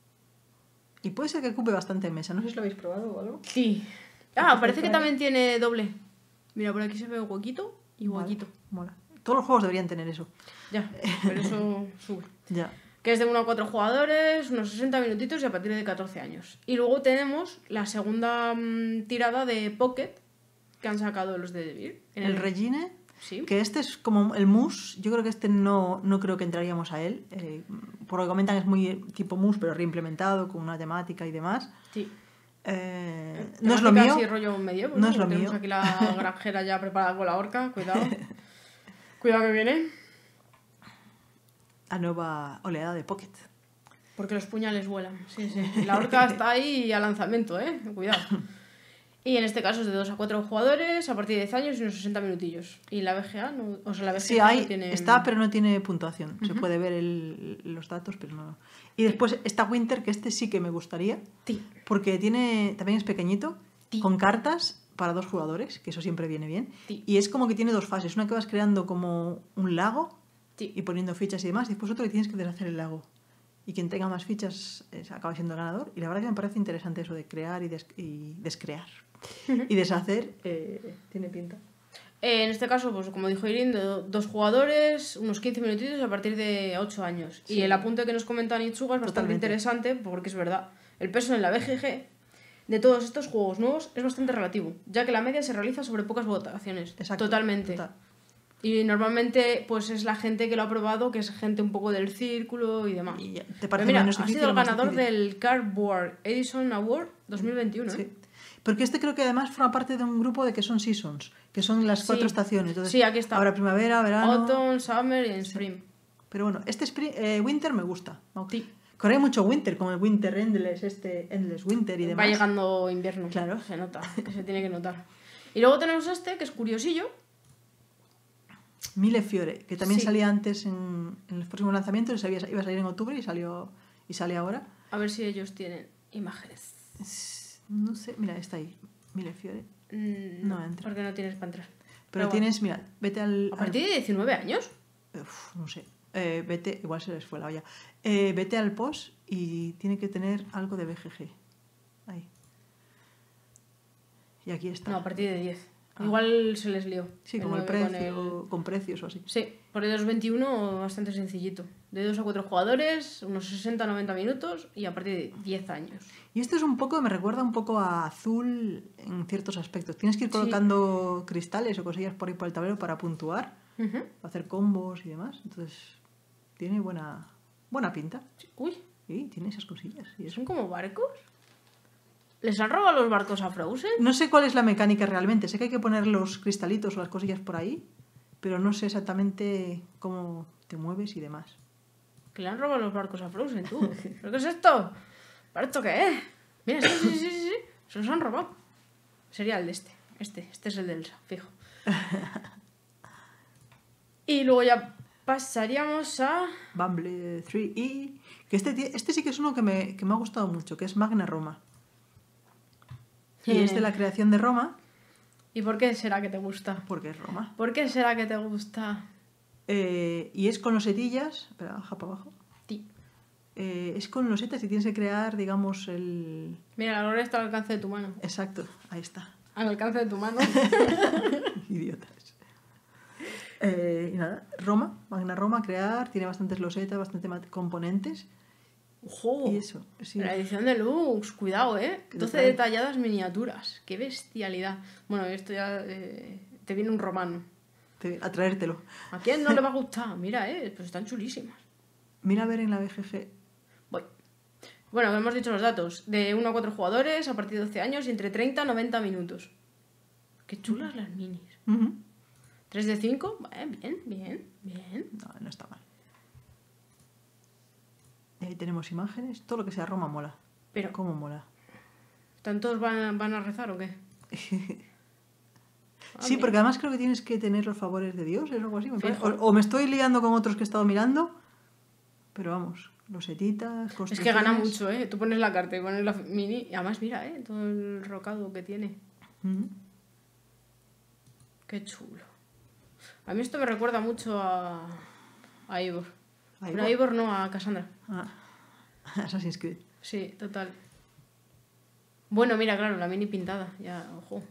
Y puede ser que ocupe bastante mesa. No sé si lo habéis probado o algo. Sí. Aquí Ah, está parece que por ahí. también tiene doble. Mira, por aquí se ve huequito y Vale, huequito. mola. Todos los juegos deberían tener eso. Ya, pero eso sube. Ya. Que es de uno a cuatro jugadores, unos sesenta minutitos y a partir de catorce años. Y luego tenemos la segunda mm, tirada de Pocket que han sacado los de Devir. En El Regine, Sí. que este es como el mus. Yo creo que este no, no creo que entraríamos a él. Eh, por lo que comentan es muy tipo mus, pero reimplementado, con una temática y demás. Sí. Eh, no es lo Temática mío. así rollo medio. No es lo tenemos mío. aquí la granjera ya preparada con la horca. Cuidado. Cuidado que viene. La nueva oleada de Pocket. Porque los puñales vuelan. Sí, sí. La horca está ahí a lanzamiento, ¿eh? Cuidado. Y en este caso es de dos a cuatro jugadores, a partir de diez años y unos sesenta minutillos. Y la B G A, no, o sea, la B G A Sí, hay, no tiene... está, pero no tiene puntuación. Se puede ver el- los datos, pero no. Y después está Winter, que este sí que me gustaría, Sí. porque tiene también es pequeñito, Sí. con cartas para dos jugadores, que eso siempre viene bien. Sí. Y es como que tiene dos fases. Una que vas creando como un lago Sí. y poniendo fichas y demás, y después otro que tienes que deshacer el lago. Y quien tenga más fichas eh, acaba siendo el ganador. Y la verdad que me parece interesante eso de crear y, des- y descrear. Y deshacer, eh, tiene pinta. Eh, en este caso, pues como dijo Irin, de do- dos jugadores, unos quince minutitos a partir de ocho años. Sí. Y el apunte que nos comenta Nitsuga es bastante Totalmente. interesante, porque es verdad. El peso en la B G G de todos estos juegos nuevos es bastante relativo, ya que la media se realiza sobre pocas votaciones. Exacto. Totalmente. Total. Y normalmente pues es la gente que lo ha probado, que es gente un poco del círculo y demás. Y ya, ¿te Pero parece mira, menos ha difícil sido o el más ganador difícil? del Cardboard Edison Award dos mil veintiuno. Sí. ¿eh? Porque este creo que además forma parte de un grupo de que son seasons, que son las cuatro Sí. estaciones. Entonces, Sí, aquí está. Ahora primavera, verano. Autumn, Summer y Spring. Pero bueno, este spring- eh, Winter me gusta. Sí. Corre mucho Winter, como el Winter Endless, este Endless Winter y demás. Va llegando invierno. Claro. Se nota, que se tiene que notar. Y luego tenemos este, que es curiosillo. Mille Fiore, que también Sí. salía antes en, en el próximo lanzamiento, sabía, iba a salir en octubre y salió y sale ahora. A ver si ellos tienen imágenes. Es- no sé, mira, está ahí. Mille Fiore. Mm, No entra. Porque no tienes para entrar. Pero, bueno. tienes, mira, vete al. ¿A partir de diecinueve años? al- uf, no sé. Eh, vete, igual se les fue la olla. Eh, vete al post y tiene que tener algo de B G G. Ahí. Y aquí está. No, a partir de diez. Ah. Igual se les lió. Sí, como el nueve precio, con el- con precios o así. Sí, por el dos veintiuno bastante sencillito. De dos a cuatro jugadores, unos sesenta a noventa minutos y a partir de diez años. Y esto es un poco, me recuerda un poco a Azul en ciertos aspectos. Tienes que ir Sí. colocando cristales o cosillas por ahí por el tablero para puntuar, Ujú. para hacer combos y demás. Entonces, tiene buena, buena pinta. Sí. Uy, Y tiene esas cosillas. Y eso. ¿son como barcos? ¿Les han robado los barcos a Frozen? No sé cuál es la mecánica realmente. Sé que hay que poner los cristalitos o las cosillas por ahí, pero no sé exactamente cómo te mueves y demás. Que le han robado los barcos a Frozen, tú. ¿Pero qué es esto? ¿Para esto qué es? Mira, sí, sí, sí, sí, sí. Se los han robado. Sería el de este. Este, este es el de Elsa, fijo. Y luego ya pasaríamos a... Bumble tres y que este, tie- este sí que es uno que me, que me ha gustado mucho, que es Magna Roma. Y es de la creación de Roma, ¿Y por qué será que te gusta? porque es Roma. ¿Por qué será que te gusta? Eh, y es con losetillas. Espera, baja para abajo. Ti. Eh, es con losetas y tienes que crear, digamos, el... Mira, la gloria está al alcance de tu mano. Exacto, ahí está. Al alcance de tu mano. Idiotas. Eh, y nada, Roma, Magna Roma, crear, tiene bastantes losetas, bastantes componentes. ¡Ojo! Y eso, sí. La edición deluxe, cuidado, ¿eh? ¿Qué te doce trae? detalladas miniaturas. ¡Qué bestialidad! Bueno, esto ya eh, te viene un romano. Te- a traértelo. ¿A quién no le va a gustar? Mira, ¿eh? Pues están chulísimas. Mira a ver en la B G G. Voy. Bueno, hemos dicho los datos. De uno a cuatro jugadores, a partir de doce años, y entre treinta y noventa minutos. ¡Qué chulas las minis! Ujú. tres de cinco, bien, bien, bien, bien. No, no está mal. Y ahí tenemos imágenes. Todo lo que sea Roma mola. Pero, ¿Cómo mola? ¿tantos van, van a rezar o qué? Ah, Sí, mira. porque además creo que tienes que tener los favores de Dios, es algo así. Me parece. Fijo. O, o me estoy liando con otros que he estado mirando, pero vamos, losetitas, Es que gana construcciones. mucho, ¿eh? Tú pones la carta y pones la mini y además mira, ¿eh? Todo el rocado que tiene. Ujú. Qué chulo. A mí esto me recuerda mucho a, a Ivor. ¿A Pero a Ivor? Ivor no, a Cassandra. Ah, Assassin's Creed. Sí, total. Bueno, mira, claro, la mini pintada. Ya, ojo.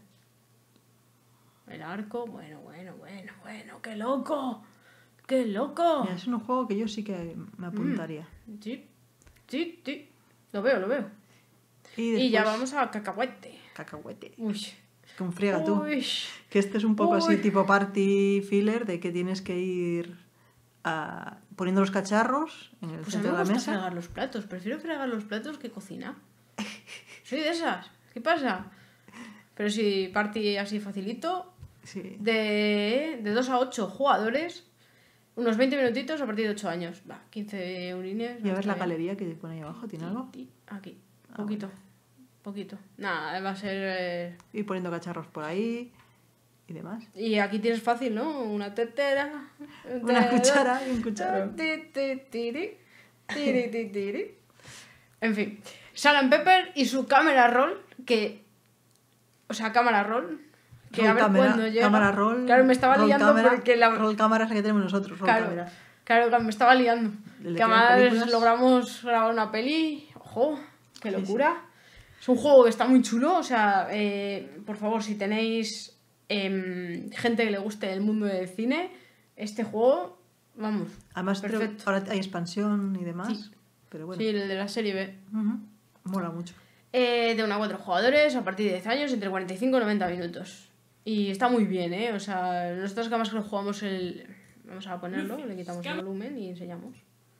El arco, bueno, bueno, bueno, bueno. ¡Qué loco! ¡Qué loco! Mira, es un juego que yo sí que me apuntaría. Sí, sí, sí. Lo veo, lo veo. Y, Y ya después, vamos a cacahuete. Cacahuete. Uy. Con friega tú. Uy. Que este es un poco así Uy. tipo party filler de que tienes que ir a- poniendo los cacharros en el Pues a mí centro me de la gusta mesa. fregar los platos. Prefiero fregar los platos que cocinar. Soy de esas. ¿Qué pasa? Pero si party así facilito, Sí. de, de dos a ocho jugadores, unos veinte minutitos a partir de ocho años. Va, quince eurines. Y a ver está la bien. galería que pone ahí abajo, ¿tiene algo? Ti, ti, Aquí, Ah, poquito. Poquito. Nada, va a ser... eh, Ir poniendo cacharros por ahí y demás. Y aquí tienes fácil, ¿no? Una tetera. un Una tenedor, cuchara y un cucharón. ti, ti, tiri, tiri, ti, tiri. En fin. Salt and Pepper y su cámara roll, que... O sea, cámara roll. Que Roll a ver cámara, cuándo llega. cámara roll. Claro, me estaba roll liando cámara, porque la... Roll cámara es la que tenemos nosotros, roll Claro, cámara. claro, claro, me estaba liando. El de Que crear además películas. logramos grabar una peli. Ojo, qué Sí, locura. Es un juego que está muy chulo. O sea, eh, por favor, si tenéis em, gente que le guste el mundo del cine, este juego, vamos. Además, creo- Perfecto. ahora hay expansión y demás. Sí. Pero bueno, Sí, el de la serie B. ujú, mola mucho. Eh, de uno a cuatro jugadores, a partir de diez años, entre cuarenta y cinco y noventa minutos. Y está muy bien, ¿eh? O sea, nosotros que además que lo jugamos el... Vamos a ponerlo, le quitamos el volumen y enseñamos.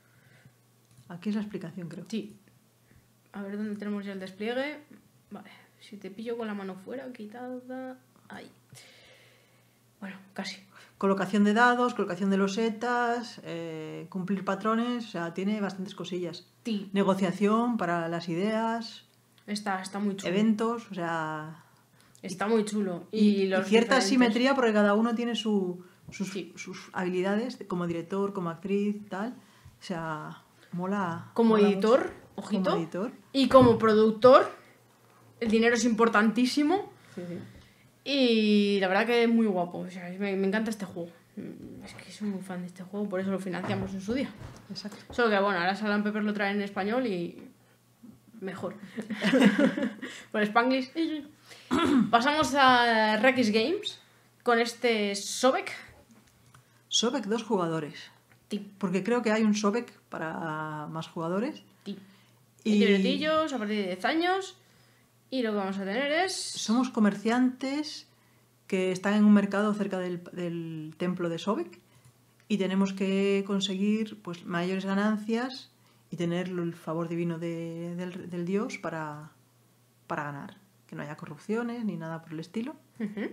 Aquí es la explicación, creo. Sí. A ver dónde tenemos ya el despliegue. Vale, si te pillo con la mano fuera, quitada... Ahí. Bueno, casi. Colocación de dados, colocación de losetas, eh, cumplir patrones, o sea, tiene bastantes cosillas. Sí. Negociación para las ideas, Está, está muy chulo. eventos, o sea... Está muy chulo. Y, Y, y los cierta diferentes- simetría porque cada uno tiene su, sus, Sí. sus habilidades como director, como actriz, tal. O sea, mola. Como mola editor, mucho. ojito. Como editor. Y como productor, el dinero es importantísimo. Sí, sí. Y la verdad que es muy guapo. O sea, me, me encanta este juego. Mm, Es que soy muy fan de este juego, por eso lo financiamos en su día. Exacto. Solo que bueno, ahora Salt and Pepper lo traen en español y mejor. Por Spanglish. Pasamos a Rex Games con este Sobek. Sobek, dos jugadores. Ti, Porque creo que hay un Sobek para más jugadores. ti. Y Y libretillos a partir de diez años. Y lo que vamos a tener es... somos comerciantes que están en un mercado cerca del, del templo de Sobek y tenemos que conseguir pues mayores ganancias y tener el favor divino de- del, del dios para, para ganar. Que no haya corrupciones ni nada por el estilo. Ujú.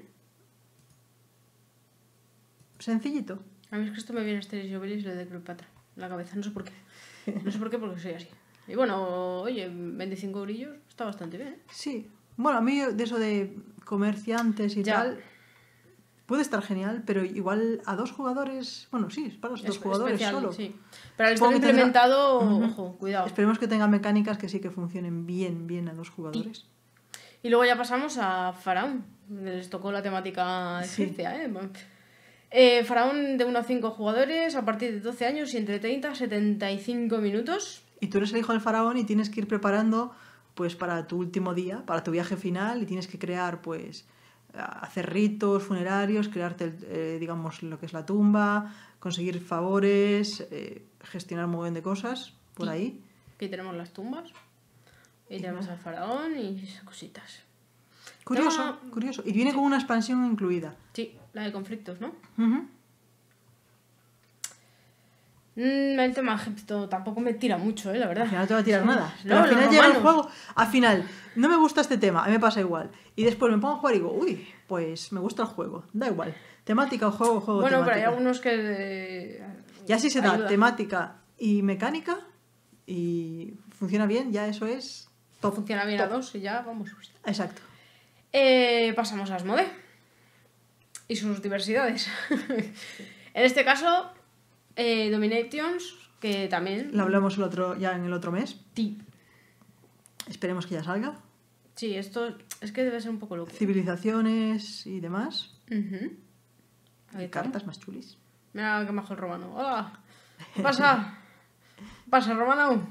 Sencillito. A mí es que esto me viene Asterix y Obelix de Cleopatra en la cabeza, no sé por qué. No sé por qué, porque soy así. Y bueno, oye, veinticinco eurillos está bastante bien, ¿eh? Sí. Bueno, a mí de eso de comerciantes y Ya. tal puede estar genial, pero igual a dos jugadores... Bueno, sí, es para los dos Es jugadores especial, solo. sí. Pero al Supongo estar que tendrá- implementado, Ujú. ojo, cuidado. Esperemos que tenga mecánicas que sí que funcionen bien, bien a dos jugadores. Y luego ya pasamos a Faraón. Les tocó la temática Sí. egipcia, ¿eh? Bueno, Eh, Faraón de uno a cinco jugadores a partir de doce años y entre treinta a setenta y cinco minutos. Y tú eres el hijo del faraón y tienes que ir preparando pues para tu último día, para tu viaje final, y tienes que crear, pues, hacer ritos funerarios, crearte, eh, digamos, lo que es la tumba, conseguir favores, eh, gestionar un montón de cosas por Sí. ahí. Aquí tenemos las tumbas. Y tenemos al faraón y esas cositas. Curioso, Toma- curioso. Y viene con una expansión incluida. Sí, la de conflictos, ¿no? Ujú. Mm, el tema Egipto tampoco me tira mucho, ¿eh? La verdad. Al final no te va a tirar nada. Pero No, al final los llega el romanos. juego, al final, no me gusta este tema, a mí me pasa igual. Y después me pongo a jugar y digo, uy, pues me gusta el juego, da igual. Temática o juego, juego, Bueno, pero hay temática. algunos que... eh, Ya si se da ayuda. temática y mecánica y funciona bien, ya eso es top. Funciona bien a dos y ya vamos. Exacto. Eh, pasamos a Asmodee y sus diversidades. En este caso, eh, Dominations, que también... Lo hablamos el otro, ya en el otro mes. Sí. Esperemos que ya salga. Sí, esto es que debe ser un poco loco. Civilizaciones y demás. Ujú. Ahí Y está. cartas más chulis. Mira que majo el romano. ¡Hola! ¿Qué pasa? ¿Qué pasa, romano?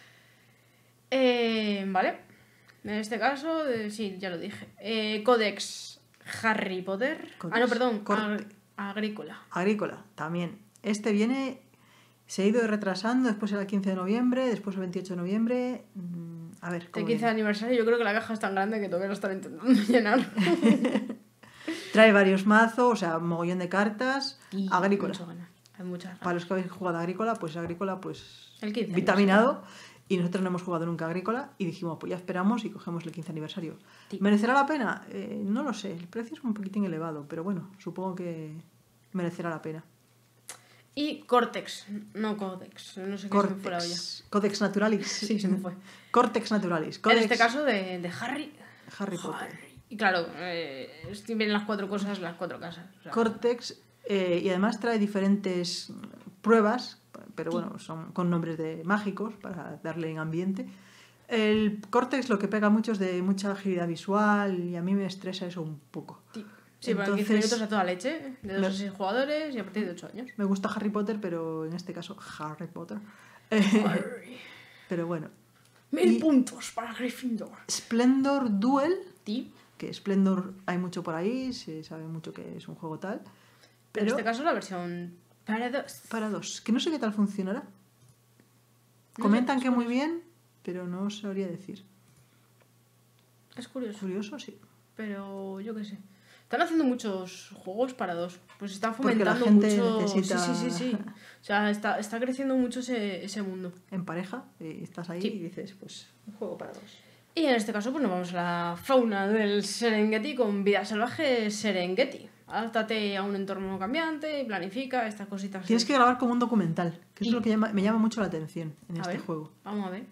Eh, vale. En este caso, eh, sí, ya lo dije. Eh, Codex Harry Potter. Codex Ah, no, perdón. Corte. Ag- Agrícola. Agrícola, también. Este viene, se ha ido retrasando, después era el quince de noviembre, después el veintiocho de noviembre. Mm, A ver, El ¿cómo quince de viene? aniversario, yo creo que la caja es tan grande que todavía lo están intentando llenar. Trae varios mazos, o sea, mogollón de cartas. Y Agrícola. mucho ganas. Hay muchas ganas. Para los que habéis jugado a Agrícola, pues Agrícola, pues El quince vitaminado. Y nosotros no hemos jugado nunca a Agrícola y dijimos, pues ya esperamos y cogemos el quince aniversario. Sí. ¿Merecerá la pena? Eh, no lo sé, el precio es un poquitín elevado, pero bueno, supongo que merecerá la pena. Y Cortex, no Codex. No sé qué se me fue la olla. Cortex, Codex Naturalis. Sí, se me fue. Cortex Naturalis. En Codex este caso de, de Harry. Harry Potter. Harry. Y claro, eh, vienen las cuatro cosas, las cuatro casas. O sea, Cortex, eh, y además trae diferentes pruebas, pero bueno, son con nombres de mágicos para darle en ambiente. El Cortex lo que pega mucho es de mucha agilidad visual y a mí me estresa eso un poco. sí, sí, para quince Entonces, minutos a toda leche, de dos me- a seis jugadores y a partir de ocho años. me gusta Harry Potter, pero en este caso Harry Potter. Eh, Harry. pero bueno. Mil Y- puntos para Gryffindor. Splendor Duel, Sí, que Splendor hay mucho por ahí, se sabe mucho que es un juego tal. pero Pero en este caso la versión para dos. para dos, que no sé qué tal funcionará. No Comentan sé, que es muy bien, pero no sabría decir. Es curioso, Curioso, sí. pero yo qué sé. Están haciendo muchos juegos para dos. Pues están Porque la fomentando gente mucho. necesita- Sí, sí, sí, sí. O sea, está, está creciendo mucho ese, ese mundo. En pareja, y estás ahí Sí. y dices, pues, un juego para dos. Y en este caso, pues nos vamos a la fauna del Serengeti con vida salvaje Serengeti. Adáptate a un entorno cambiante y planifica estas cositas. Tienes que grabar como un documental, que Y- es lo que llama- me llama mucho la atención en A este ver. juego. Vamos a ver.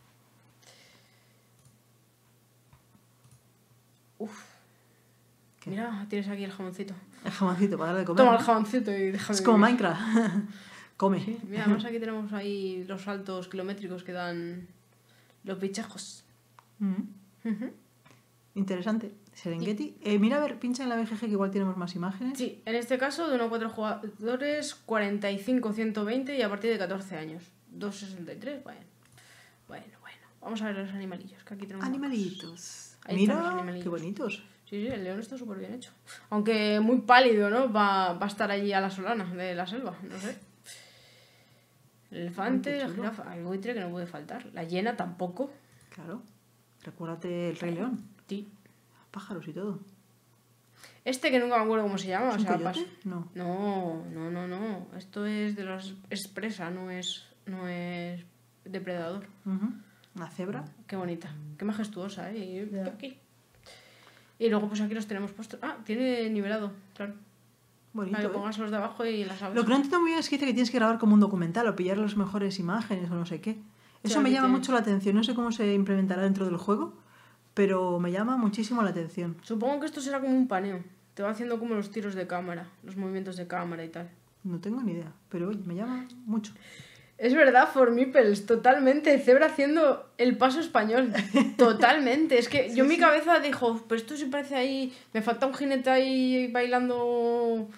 Uf. ¿Qué? Mira, tienes aquí el jamoncito. El jamoncito para darle de comer. Toma el ¿no? jamoncito y déjame Es como vivir. Minecraft. Come. Sí, mira, además aquí tenemos ahí los saltos kilométricos que dan los bichejos. Mm, Ujú. Interesante. Serengeti. Eh, mira, a ver, pincha en la B G G que igual tenemos más imágenes. Sí, en este caso de uno a cuatro jugadores, cuarenta y cinco a ciento veinte y a partir de catorce años. doscientos sesenta y tres, bueno. Bueno, bueno. Vamos a ver los animalillos, que aquí tenemos. Animalitos. Ahí están los Mira, animalillos. qué bonitos. Sí, sí, el león está súper bien hecho. Aunque muy pálido, ¿no? Va, va a estar allí a la solana de la selva, no sé. El elefante, Qué la chulo. jirafa, el buitre que no puede faltar. La hiena tampoco. Claro. Recuérdate el Rey León. Sí. Pájaros y todo. Este que nunca me acuerdo cómo se llama. ¿Es O un sea, coyote? pas- No. No, no, no, no. Esto es de los expresa, no es, no es depredador. Ujú. Una cebra. Qué bonita, qué majestuosa, ¿eh? Y, Ya. aquí. Y luego pues aquí los tenemos puestos. Ah, tiene nivelado, claro. Bonito. Para que ¿eh? pongas los de abajo y las aves. Lo que no entiendo muy bien es que dice que tienes que grabar como un documental o pillar las mejores imágenes o no sé qué. Eso Sí, me aquí llama tiene- mucho la atención. No sé cómo se implementará dentro del juego, pero me llama muchísimo la atención. Supongo que esto será como un paneo. Te va haciendo como los tiros de cámara, los movimientos de cámara y tal. No tengo ni idea, pero oye, me llama mucho. Es verdad, Formipels, totalmente. Zebra haciendo el paso español. Totalmente. Es que yo en mi cabeza dijo, pues esto se parece ahí. Me falta un jinete ahí bailando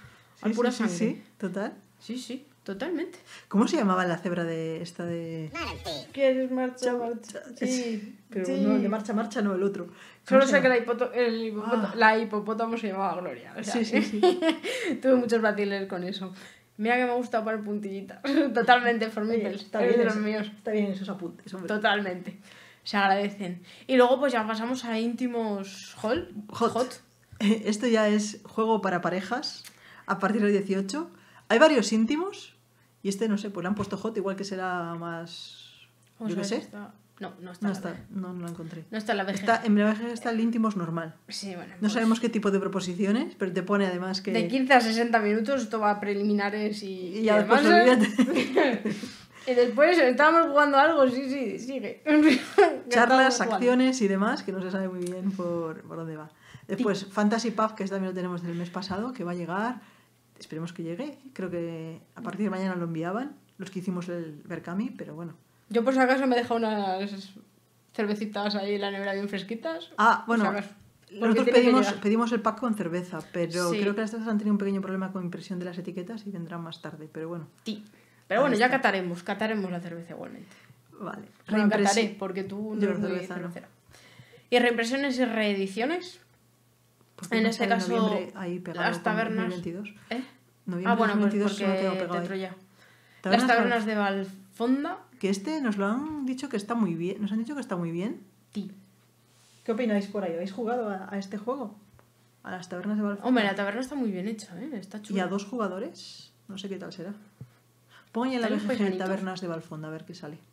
Al Sí, pura sí, sí, sangre. sí, total. Sí, sí, totalmente. ¿Cómo se llamaba la cebra de esta de...? ¿Quieres marcha, marcha? Sí, Pero sí. no, el de marcha, marcha, no, el otro. ¿Cómo Solo se sé que llama? la, hipoto- el hipopótamo, Ah. la hipopótamo se llamaba Gloria. O sea, Sí, sí, sí. tuve muchos vaciles con eso. Mira que me gusta poner puntillitas. Totalmente, for me, Oye, está eres bien, de los eso- míos. está bien esos apuntes, hombre. Totalmente. Se agradecen. Y luego pues ya pasamos a íntimos hall. Hot. Esto ya es juego para parejas a partir de dieciocho. Hay varios íntimos y este, no sé, pues le han puesto hot, igual que será más... Vamos Yo a qué ver si sé. está- No, no está. No la está, vejez. no, no lo encontré. No está la vejez. Está, en la vejez está el íntimos normal. Sí, bueno. No pues, sabemos qué tipo de proposiciones, pero te pone además que... De quince a sesenta minutos, esto va a preliminares y. Y ya después demás, ¿eh? olvídate. Y después estábamos jugando algo, sí, sí, sigue. Charlas, Estábamos jugando. acciones y demás, que no se sabe muy bien por, por dónde va. Después, Fantasy Puff, que este también lo tenemos del mes pasado, que va a llegar. Esperemos que llegue. Creo que a partir de mañana lo enviaban, los que hicimos el Berkami, pero bueno. Yo por si acaso me he dejado unas cervecitas ahí en la nevera bien fresquitas. Ah, bueno, Por si acaso. Porque nosotros tiene que pedimos, llegar. pedimos el pack con cerveza, pero Sí. creo que las cervezas han tenido un pequeño problema con impresión de las etiquetas y vendrán más tarde, pero bueno. Sí. Pero Ahí bueno, ya está. cataremos, cataremos la cerveza igualmente. Vale. Bueno, Reimpresi- cataré, porque tú no Yo eres muy cerveza no. cervecera. Y reimpresiones y reediciones. Porque En no este sale caso, noviembre ahí pegado las con tabernas. dos mil veintidós. ¿Eh? Noviembre Ah, bueno, pues dos mil veintidós porque solo quedó pegado ahí. dentro ya. Tabernas Las tabernas de Valfonda. Que este nos lo han dicho que está muy bien. Nos han dicho que está muy bien. Sí. ¿Qué opináis por ahí? ¿Habéis jugado a, a este juego? A las tabernas de Valfonda. Hombre, la taberna está muy bien hecha, ¿eh? Está Y chula. a dos jugadores, no sé qué tal será. Pon ahí en la ¿Están los B G G paisanitos? tabernas de Valfonda a ver qué sale.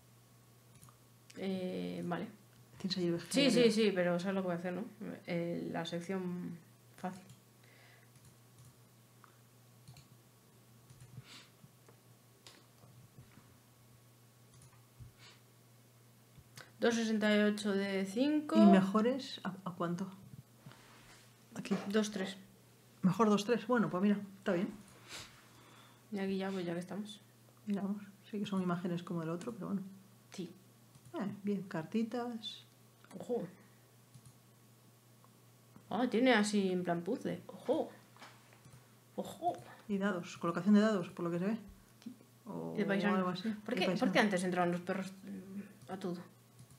Eh, vale. Tienes ahí el B G G. Sí, sí, arriba. sí, pero sabes lo que voy a hacer, ¿no? Eh, la sección fácil. dos sesenta y ocho de cinco. ¿Y mejores a, a cuánto? Aquí. dos tres. Mejor dos tres. Bueno, pues mira, está bien. Y aquí ya, pues ya que estamos. Miramos. Sí que son imágenes como el otro, pero bueno. Sí. Eh, bien, cartitas. Ojo. Ah, tiene así en plan puzzle. Ojo. Ojo. Y dados. Colocación de dados, por lo que se ve. O De paisano. algo así. ¿Por de qué, paisano. ¿Por qué antes entraban los perros mm, a todo?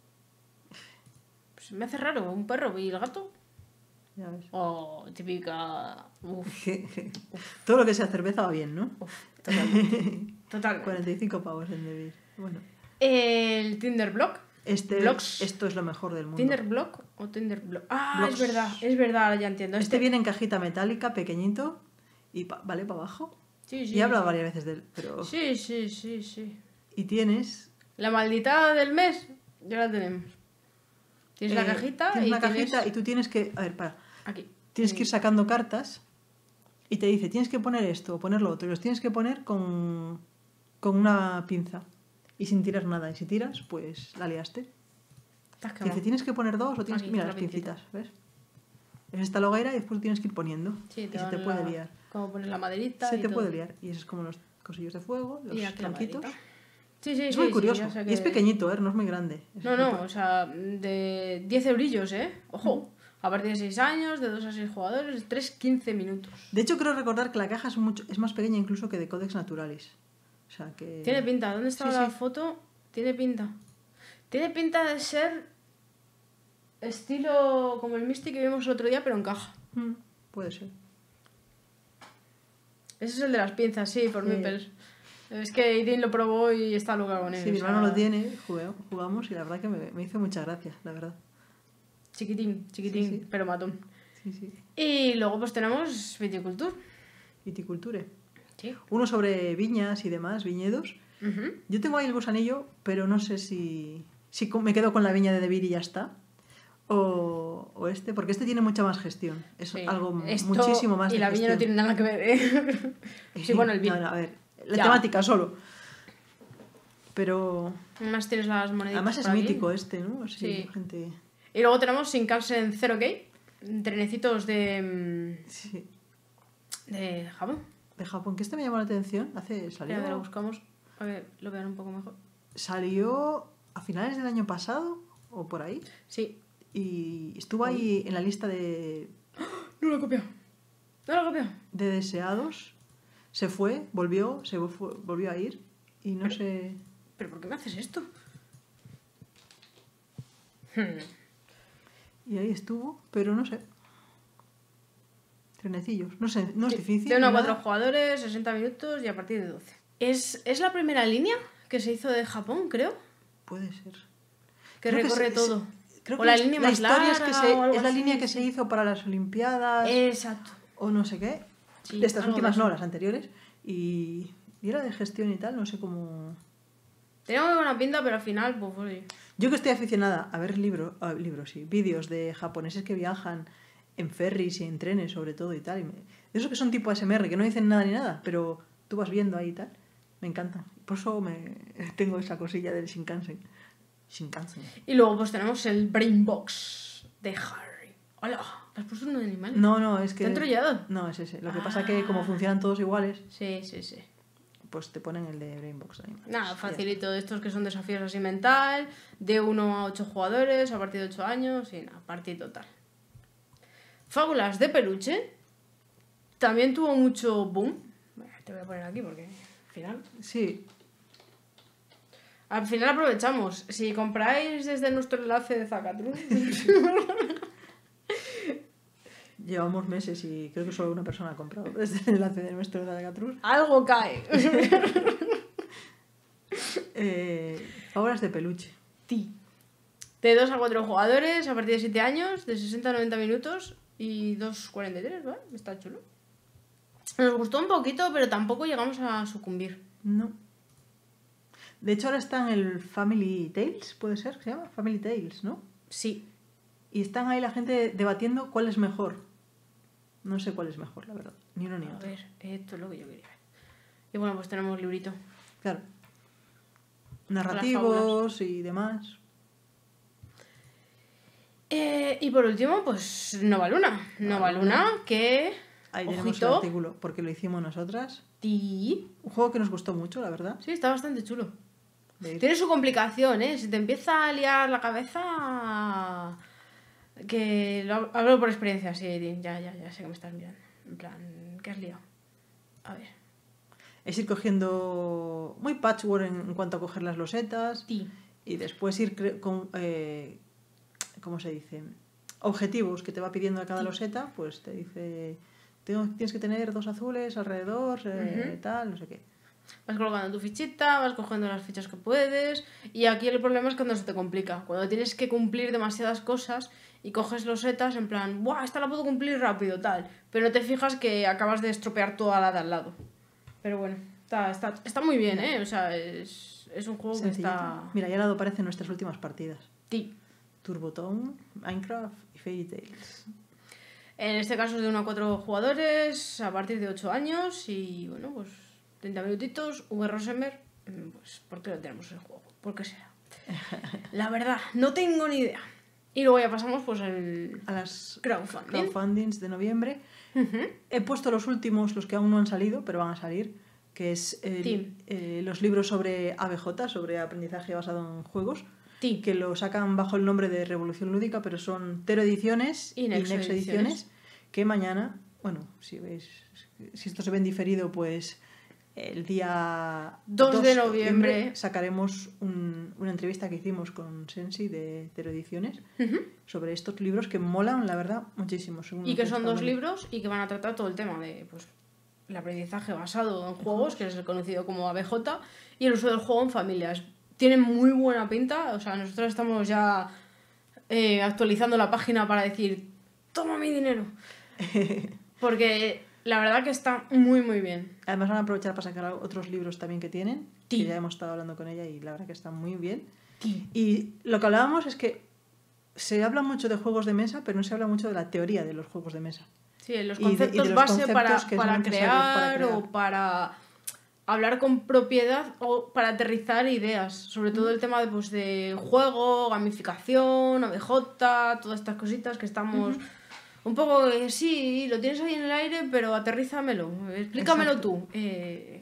Pues me hace raro, un perro y el gato. Ya ves. Oh, típica. Uf, Todo lo que sea cerveza va bien, ¿no? uf, totalmente. Totalmente. cuarenta y cinco pavos en Devir. Bueno. El Tinder Block. Este, Blogs. Esto es lo mejor del mundo. ¿Tinder Block o Tinder Block? Ah, Blogs. es verdad, es verdad, ahora ya entiendo. Este viene en cajita metálica, pequeñito, y pa- vale para abajo. Sí, sí. y he hablado sí. varias veces de él, pero... Sí, sí, sí, sí. Y tienes... La maldita del mes, ya la tenemos. Tienes la eh, cajita tienes y una tienes... cajita y tú tienes que... A ver, para. Aquí. Tienes que ir sacando cartas y te dice, tienes que poner esto o poner lo otro. Y los tienes que poner con, con una pinza y sin tirar nada. Y si tiras, pues la liaste. Te has Te quemado. dice, tienes que poner dos o tienes Aquí, que... Mira la las pincita. pincitas, ¿ves? Es esta la hoguera y después tienes que ir poniendo. Sí, y se dan te puede la- liar. Como pones la maderita Se y te todo. puede liar. Y eso es como los cosillos de fuego, los Y aquí la blanquitos. maderita. Sí, sí, Es sí, muy sí, curioso. ya sé Y es que- pequeñito, ¿eh? No es muy grande. Es No, muy no, pa- o sea, de diez eurillos, ¿eh? Ojo. A partir de seis años, de dos a seis jugadores, tres a quince minutos. De hecho, creo recordar que la caja es, mucho, es más pequeña incluso que de Codex Naturalis. O sea que... Tiene pinta. ¿Dónde está Sí, la sí. foto? Tiene pinta. Tiene pinta de ser estilo como el Mystic que vimos el otro día, pero en caja. Mm, puede ser. Ese es el de las pinzas, sí, por Sí. Meeples. Es que Idin lo probó y está loca con él. Sí, o mi sea, hermano lo tiene, jugué- jugamos y la verdad que me, me hizo mucha gracia, la verdad. Chiquitín, chiquitín, Sí, sí. pero matón. Sí, sí. Y luego pues tenemos Viticulture. Viticulture. Sí. Uno sobre viñas y demás, viñedos. Ujú. Yo tengo ahí el gusanillo, pero no sé si, si co- me quedo con la viña de Devir y ya está. O, o este, porque este tiene mucha más gestión. Es Sí. algo Esto muchísimo más Y de la viña no gestión. tiene nada que ver, ¿eh? Sí, bueno, el vino. No, no, a ver, la Ya. temática solo. Pero Además tienes las moneditas además es por aquí. mítico este, ¿no? Así, Sí. gente... Y luego tenemos Shinkansen Zero Gate, trenecitos de, mm, Sí, de Japón. de Japón, que este me llamó la atención. Hace, Espera, que lo salió, buscamos a ver, lo vean un poco mejor. salió a finales del año pasado o por ahí. Sí, Y estuvo ahí en la lista de... no lo he copiado. ¿No lo copió? de deseados. Se fue, volvió, se fue, volvió a ir y no pero, sé... ¿Pero por qué me haces esto? Hmm. Y ahí estuvo, pero no sé. Trenecillos. No sé, no es difícil. De uno a nada. cuatro jugadores, sesenta minutos y a partir de doce. ¿Es, ¿Es la primera línea que se hizo de Japón, creo? Puede ser. Que Creo recorre se- todo. se- creo o que la es- línea la más historia es, que larga se- o algo es la así, línea que sí. se hizo para las Olimpiadas Exacto. o no sé qué. Sí, de estas algo de últimas eso. no, las anteriores. Y, y era de gestión y tal, no sé cómo... Tenía muy buena pinta, pero al final, pues, oye. Yo que estoy aficionada a ver libros, ah, libros, sí, vídeos de japoneses que viajan en ferries y en trenes sobre todo y tal. Y me, esos que son tipo A S M R, que no dicen nada ni nada, pero tú vas viendo ahí y tal. Me encanta. Por eso me tengo esa cosilla del Shinkansen. Shinkansen. Y luego, pues tenemos el Brain Box de Harry. ¡Hola! ¿Has puesto uno de animales? No, no, es que... ¿Te ha entrollado? No, es ese. Lo que Ah. pasa que como funcionan todos iguales, Sí, sí, sí. pues te ponen el de Brainbox. Ahí. Nada, Ya facilito. Estos que son desafíos así mental, de uno a ocho jugadores, a partir de ocho años, y nada, partido total. Fábulas de peluche. También tuvo mucho boom. Bueno, te voy a poner aquí porque al final... está. Sí, Al final aprovechamos. Si compráis desde nuestro enlace de Zacatrus... llevamos meses y creo que solo una persona ha comprado desde el enlace de nuestro de Alcatruz. algo cae. Eh, fábulas de peluche. Ti. De dos a cuatro jugadores, a partir de siete años, de sesenta a noventa minutos y dos cuarenta y tres, ¿vale? Está chulo. Nos gustó un poquito, pero tampoco llegamos a sucumbir. No. De hecho, ahora está en el Family Tales, ¿puede ser? ¿Se llama? Family Tales, ¿no? Sí. Y están ahí la gente debatiendo cuál es mejor. No sé cuál es mejor, la verdad. Ni uno ni A otro. ver, esto es lo que yo quería ver. Y bueno, pues tenemos librito. Claro. Narrativos y demás. Eh, y por último, pues Nova Luna. Nova Luna, que... Ahí tenemos el Ojito. artículo, porque lo hicimos nosotras. Ti. Un juego que nos gustó mucho, la verdad. Sí, está bastante chulo. De ir- Tiene su complicación, ¿eh? Si te empieza a liar la cabeza... Que lo hab- hablo por experiencia, sí, Tim. Ya, ya, ya sé que me estás mirando. En plan, ¿qué has liado? A ver. Es ir cogiendo muy patchwork en, en cuanto a coger las losetas. Ti. Y después ir cre- con, eh, ¿cómo se dice? Objetivos que te va pidiendo a cada loseta, pues te dice, "Tengo- tienes que tener dos azules alrededor, eh, Ujú. tal, no sé qué. Vas colocando tu fichita, vas cogiendo las fichas que puedes. Y aquí el problema es cuando se te complica. Cuando tienes que cumplir demasiadas cosas y coges losetas en plan, ¡buah! Esta la puedo cumplir rápido, tal. Pero no te fijas que acabas de estropear toda la de al lado. Pero bueno, está, está, está muy bien, ¿eh? O sea, es, es un juego que Sencillito. está... Mira, ya lado aparecen nuestras últimas partidas. Ti. Turbotone, Minecraft y Fairy Tales. En este caso es de uno a cuatro jugadores, a partir de ocho años. Y bueno, pues treinta minutitos. V. Rosemer, mm, pues ¿por qué lo tenemos en el juego? ¿Por qué será? La verdad, no tengo ni idea. Y luego ya pasamos pues al A las crowdfunding. crowdfundings de noviembre. Ujú. He puesto los últimos, los que aún no han salido, pero van a salir, que es el- Sí. eh, los libros sobre A B J, sobre aprendizaje basado en juegos, Ti. que lo sacan bajo el nombre de Revolución Lúdica, pero son Tero Ediciones Y Nexo Ediciones. que mañana, bueno, si veis, si esto se ve en diferido, pues el día dos de noviembre. sacaremos un- una entrevista que hicimos con Sensi de Tero Ediciones Ujú. sobre estos libros que molan, la verdad, muchísimo. según Y lo que está son dos hablando. libros y que van a tratar todo el tema de pues el aprendizaje basado en juegos, que es el conocido como A B J, y el uso del juego en familias. Tienen muy buena pinta, o sea, nosotros estamos ya eh, actualizando la página para decir, toma mi dinero. Porque la verdad que está muy, muy bien. Además van a aprovechar para sacar otros libros también que tienen, Sí. que ya hemos estado hablando con ella y la verdad que están muy bien. Sí. Y lo que hablábamos es que se habla mucho de juegos de mesa, pero no se habla mucho de la teoría de los juegos de mesa. Sí, los Y de- y de conceptos los base conceptos para, que son para, necesarios crear para crear. o para hablar con propiedad o para aterrizar ideas. Sobre todo el tema de, pues, de juego, gamificación, O B J, todas estas cositas que estamos... Un poco, eh, sí, lo tienes ahí en el aire, pero aterrízamelo, explícamelo Exacto. tú. Eh...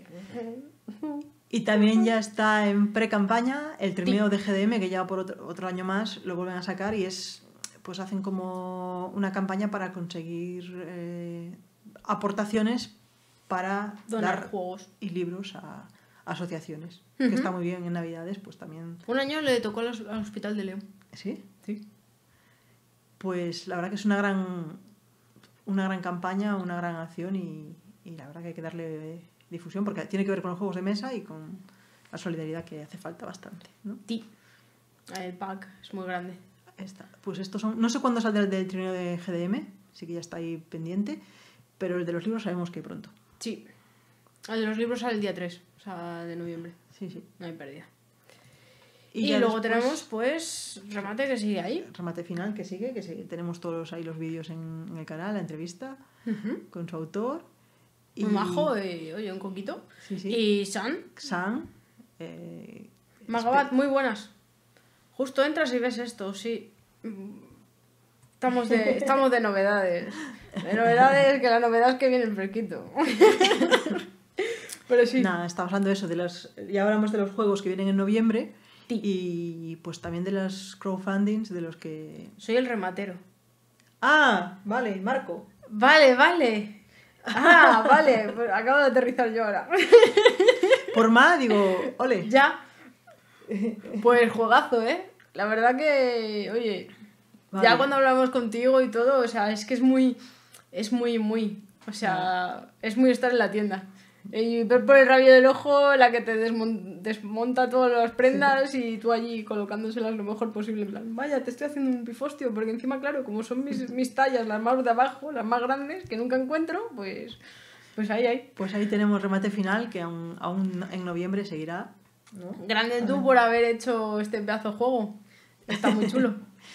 Y también ya está en pre-campaña el trineo de G D M, que ya por otro, otro año más lo vuelven a sacar y es, pues hacen como una campaña para conseguir eh, aportaciones para Donar dar juegos y libros a asociaciones. Uh-huh. Que está muy bien en Navidades, pues también... Un año le tocó al, al Hospital de León. ¿Sí? Sí. Pues la verdad que es una gran, una gran campaña, una gran acción y, y la verdad que hay que darle difusión porque tiene que ver con los juegos de mesa y con la solidaridad que hace falta bastante, ¿no? Sí. El pack es muy grande. Esta. Pues estos son... No sé cuándo saldrá el del trineo de G D M, sí que ya está ahí pendiente, pero el de los libros sabemos que pronto. Sí. El de los libros sale el día tres, o sea, de noviembre. Sí, sí. No hay pérdida. Y, Y, luego después, tenemos, pues, remate que sigue ahí. Remate final que sigue, que sigue. Tenemos todos ahí los vídeos en, en el canal, la entrevista Uh-huh. con su autor. Y... Un majo, y, oye, un coquito. Sí, sí. Y San. San. Eh... Magabat, muy buenas. Justo entras y ves esto, sí. Estamos de, estamos de novedades. De novedades, que la novedad es que viene el fresquito. Pero sí. Nada, estamos hablando de eso, de los, ya hablamos de los juegos que vienen en noviembre Sí. y pues también de los crowdfundings de los que... Soy el rematero. Ah, vale, Marco. Vale, vale. Ah, vale. Pues acabo de aterrizar yo ahora. Por más, digo, ole. Ya. Pues juegazo, ¿eh? La verdad que, oye, Vale. ya cuando hablamos contigo y todo, o sea, es que es muy, es muy, muy, o sea, es muy estar en la tienda. Y ver por el rabillo del ojo la que te desmon- desmonta todas las prendas y tú allí colocándoselas lo mejor posible. En plan, vaya, te estoy haciendo un pifostio, porque encima, claro, como son mis, mis tallas, las más de abajo, las más grandes, que nunca encuentro, pues, pues ahí, ahí. Pues ahí tenemos remate final que aún, aún en noviembre seguirá, ¿no? Grande tú por haber hecho este pedazo de juego. Está muy chulo.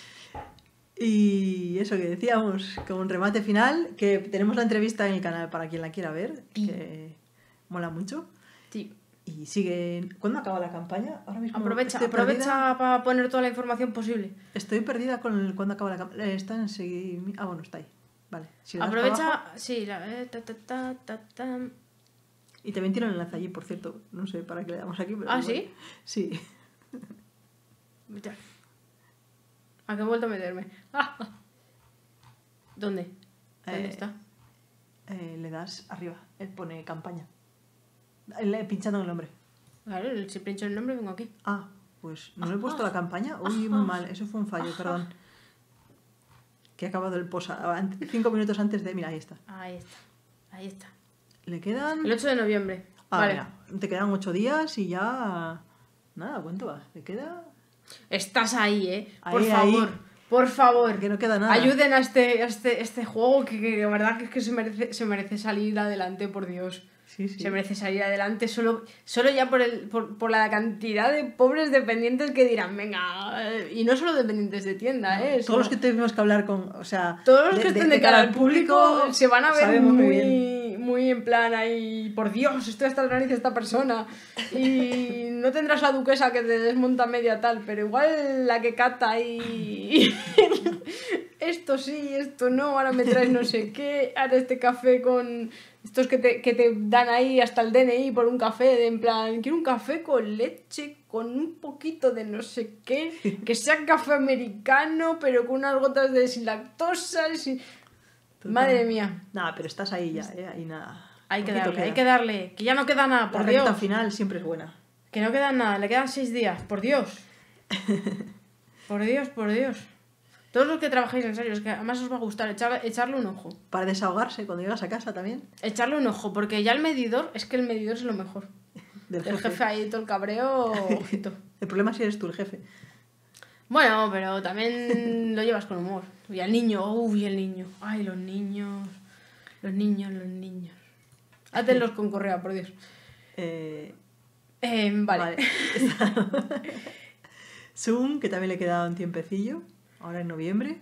Y eso que decíamos, con un remate final, que tenemos la entrevista en el canal para quien la quiera ver, Sí. que mola mucho. Sí. Y sigue... ¿Cuándo acaba la campaña? Ahora mismo Aprovecha, estoy aprovecha perdida. para poner toda la información posible. Estoy perdida con el... ¿Cuándo acaba la campaña? Está en seguimiento... Ah, bueno, está ahí. Vale. Si le das para Aprovecha, abajo- sí, la, eh, ta, ta, ta, ta, ta. Y también tiene el enlace allí, por cierto. No sé para qué le damos aquí, pero... ¿Ah, bueno. sí? Sí. Ya. ¿A qué he vuelto a meterme? ¿Dónde? ¿Dónde Eh, está? Eh, le das arriba. Él pone campaña. Le- Pinchando en el nombre. Claro, si pincho el nombre vengo aquí. Ah, pues no le he Ajá. puesto la campaña. Uy, muy mal. Eso fue un fallo, perdón. Que he acabado el posa. an- Cinco minutos antes de... Mira, ahí está. Ahí está. Ahí está. Le quedan... El ocho de noviembre. Ah, vale. mira, te quedan ocho días y ya... Nada, ¿cuánto va? ¿Le queda...? Estás ahí, ¿eh? Por Ahí, favor. ahí. Por favor. Que no queda nada. Ayuden a este, a este, este juego que, que de verdad que es que se merece, se merece salir adelante, por Dios. Sí, sí. Se merece salir adelante solo, solo ya por, el, por, por la cantidad de pobres dependientes que dirán, venga, eh, y no solo dependientes de tienda, ¿eh? Todos sino- los que tuvimos que hablar con... O sea... todos los que estén de, cara al público se van a ver sabemos muy muy, muy en plan ahí, por Dios, estoy hasta la nariz de esta persona. Y no tendrás la duquesa que te desmonta media tal, pero igual la que cata ahí... esto sí, esto no, ahora me traes no sé qué, ahora este café con... Estos que te, que te dan ahí hasta el D N I por un café, de en plan, quiero un café con leche, con un poquito de no sé qué, que sea café americano, pero con unas gotas de sin lactosa, sin... Total. Madre mía. Nada, pero estás ahí ya, ¿eh? Ahí nada. Hay que Poquito darle, queda. hay que darle, que ya no queda nada, por La Dios. recta final siempre es buena. Que no queda nada, le quedan seis días, por Dios. Por Dios, por Dios. Todos los que trabajáis en serio, es que además os va a gustar, echar- echarle un ojo. Para desahogarse cuando llegas a casa también. Echarle un ojo, porque ya el medidor, es que el medidor es lo mejor. Del El jefe. jefe ahí, todo el cabreo, ojito. El problema es si eres tú el jefe. Bueno, pero también lo llevas con humor. Y al niño, uy, el niño. Ay, los niños. Los niños, los niños. Hátenlos con correa, por Dios. Eh, Eh, vale. vale. Zoom, que también le queda un tiempecillo. Ahora en noviembre.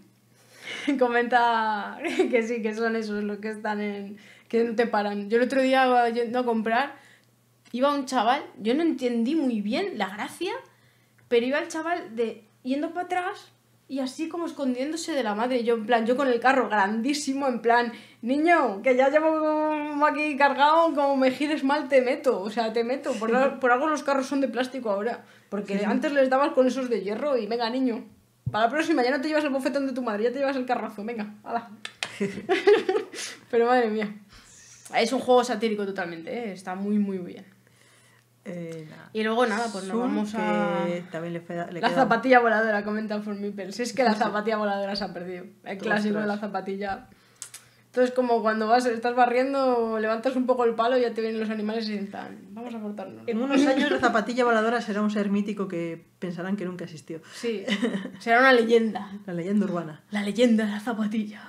Comenta que sí, que son esos los que están en... que no te paran. Yo el otro día iba yendo a comprar, iba un chaval, yo no entendí muy bien la gracia, pero iba el chaval de yendo para atrás y así como escondiéndose de la madre. Yo en plan, yo con el carro grandísimo, en plan, niño, que ya llevo aquí cargado, como me gires mal te meto, o sea, te meto. Por, al- por algo los carros son de plástico ahora, porque Sí, sí. antes les dabas con esos de hierro y venga, niño. Para la próxima ya no te llevas el bofetón de tu madre, ya te llevas el carrazo, venga, hala. Pero madre mía. Es un juego satírico totalmente, ¿eh? Está muy, muy bien. Eh, nada. Y luego nada, pues nos Zoom, vamos a... que también le, feda- le La queda- zapatilla voladora, comenta For Meeple. Si es que la zapatilla voladora se ha perdido. El clásico de la zapatilla. Entonces, como cuando vas, estás barriendo, levantas un poco el palo y ya te vienen los animales y dicen, vamos a cortarnos. En unos años la zapatilla voladora será un ser mítico que pensarán que nunca existió. Sí, será una leyenda. La leyenda urbana. La leyenda de la zapatilla.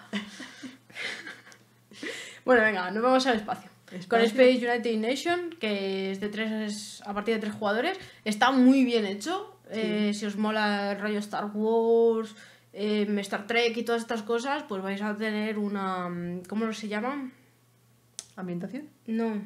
Bueno, venga, nos vamos al espacio. Espacio. Con Space United Nation, que es de tres, a partir de tres jugadores, está muy bien hecho. Sí. Eh, si os mola el rollo Star Wars, eh, Star Trek y todas estas cosas, pues vais a tener una... ¿Cómo se llama? ¿Ambientación? No.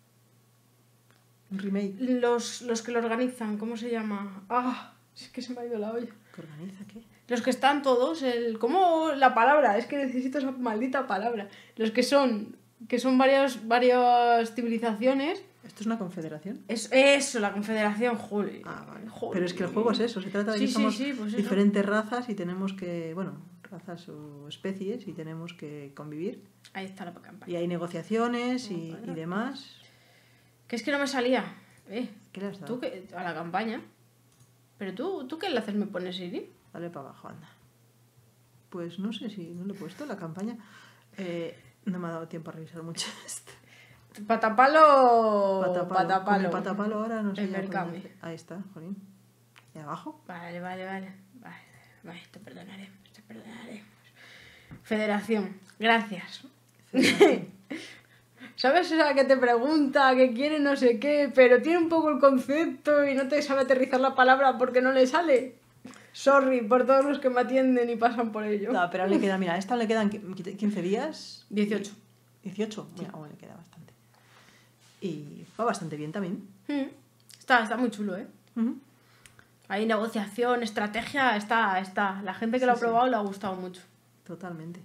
Un remake. Los, los que lo organizan, ¿cómo se llama? Ah, es que se me ha ido la olla. ¿Qué organiza qué? Los que están todos, el... ¿Cómo la palabra? Es que necesito esa maldita palabra. Los que son... Que son varias, varias civilizaciones. ¿Esto es una confederación? Es eso, la confederación, joder. Ah, vale. Joder. Pero es que el juego es eso, se trata de Sí, que sí, somos sí, pues eso. diferentes razas y tenemos que, bueno, razas o especies y tenemos que convivir. Ahí está la campaña. Y hay negociaciones y, Bueno. y demás. Que es que no me salía. Eh, ¿Qué le has dado? tú que... A la campaña. Pero tú, ¿tú qué enlaces me pones, Siri? Dale para abajo, anda. Pues no sé si no le he puesto la campaña. Eh, no me ha dado tiempo a revisar mucho esto. Patapalo. Patapalo. Patapalo. Con el patapalo ahora no sé. El ya por Mercame. dónde. Ahí está, jolín. ¿Y abajo? Vale, vale, vale. Vale, vale, te perdonaremos, te perdonaremos. Federación, gracias. ¿Sabes esa que te pregunta, que quiere no sé qué, pero tiene un poco el concepto y no te sabe aterrizar la palabra porque no le sale? Sorry por todos los que me atienden y pasan por ello. No, pero aún le queda, mira, a esta le quedan quince días. dieciocho. dieciocho, mira, aún le queda bastante. Y va bastante bien también. Mm. Está, está muy chulo, ¿eh? Ujú. Hay negociación, estrategia, está, está. La gente que Sí, lo ha sí. probado le ha gustado mucho. Totalmente.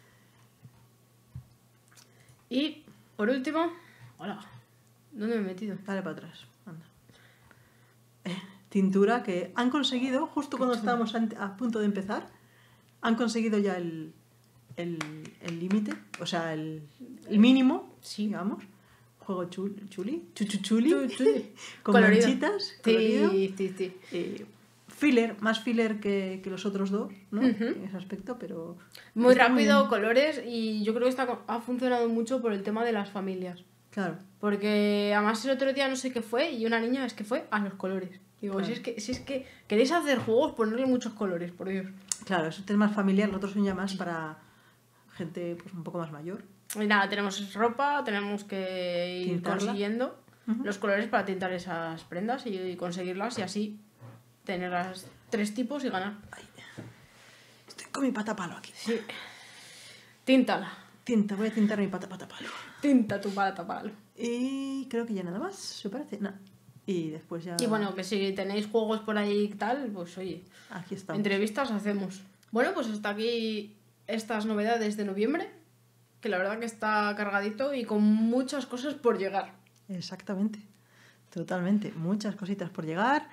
Y, por último... Hola, ¿dónde me he metido? Dale para atrás, anda. Eh, Tintura que han conseguido, justo cuando estábamos ante- a punto de empezar, han conseguido ya el el el límite, o sea, el, el mínimo, Sí. digamos. Juego chul, chuli, chuchuchuli, Chu- chu- con Colorido. manchitas, colorido. Sí, sí, sí. Eh, filler, más filler que, que los otros dos, ¿no? Ujú. En ese aspecto, pero... Muy está rápido, bien. colores, y yo creo que está, ha funcionado mucho por el tema de las familias. Claro, Porque además el otro día no sé qué fue, y una niña es que fue a los colores. Digo, Claro. si, es que, si es que queréis hacer juegos, ponerle muchos colores, por Dios. claro, eso es más familiar, los otros son ya más para gente pues un poco más mayor. Y nada, tenemos ropa, tenemos que ir Tintarla. consiguiendo Ujú. los colores para tintar esas prendas y, y conseguirlas y así tener las tres tipos y ganar. Estoy con mi patapalo aquí. Sí. Tíntala. Tinta, voy a tintar mi pata patapalo. Tinta tu pata, palo. Y creo que ya nada más, ¿se parece? No. Y después ya... Y bueno, que si tenéis juegos por ahí y tal, pues oye, Aquí estamos. entrevistas hacemos. Bueno, pues hasta aquí estas novedades de noviembre, que la verdad que está cargadito y con muchas cosas por llegar. Exactamente. Totalmente. Muchas cositas por llegar.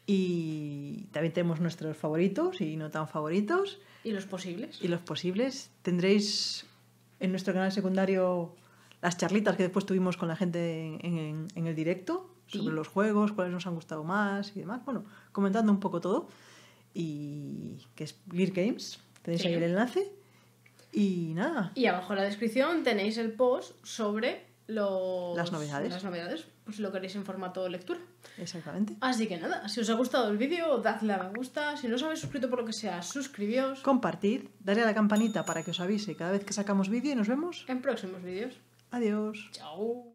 Y también tenemos nuestros favoritos y no tan favoritos. Y los posibles. Y los posibles. Tendréis en nuestro canal secundario las charlitas que después tuvimos con la gente en, en- en el directo sobre Sí. los juegos, cuáles nos han gustado más y demás. Bueno, comentando un poco todo. Y que es Gear Games. Tenéis Sí. ahí el enlace. Y nada. Y abajo en la descripción tenéis el post sobre los... Las novedades. Las novedades, pues si lo queréis en formato lectura. Exactamente. Así que nada, si os ha gustado el vídeo, dadle a me gusta. Si no os habéis suscrito por lo que sea, suscribíos Compartid, darle a la campanita para que os avise cada vez que sacamos vídeo y nos vemos. en próximos vídeos. Adiós. Chao.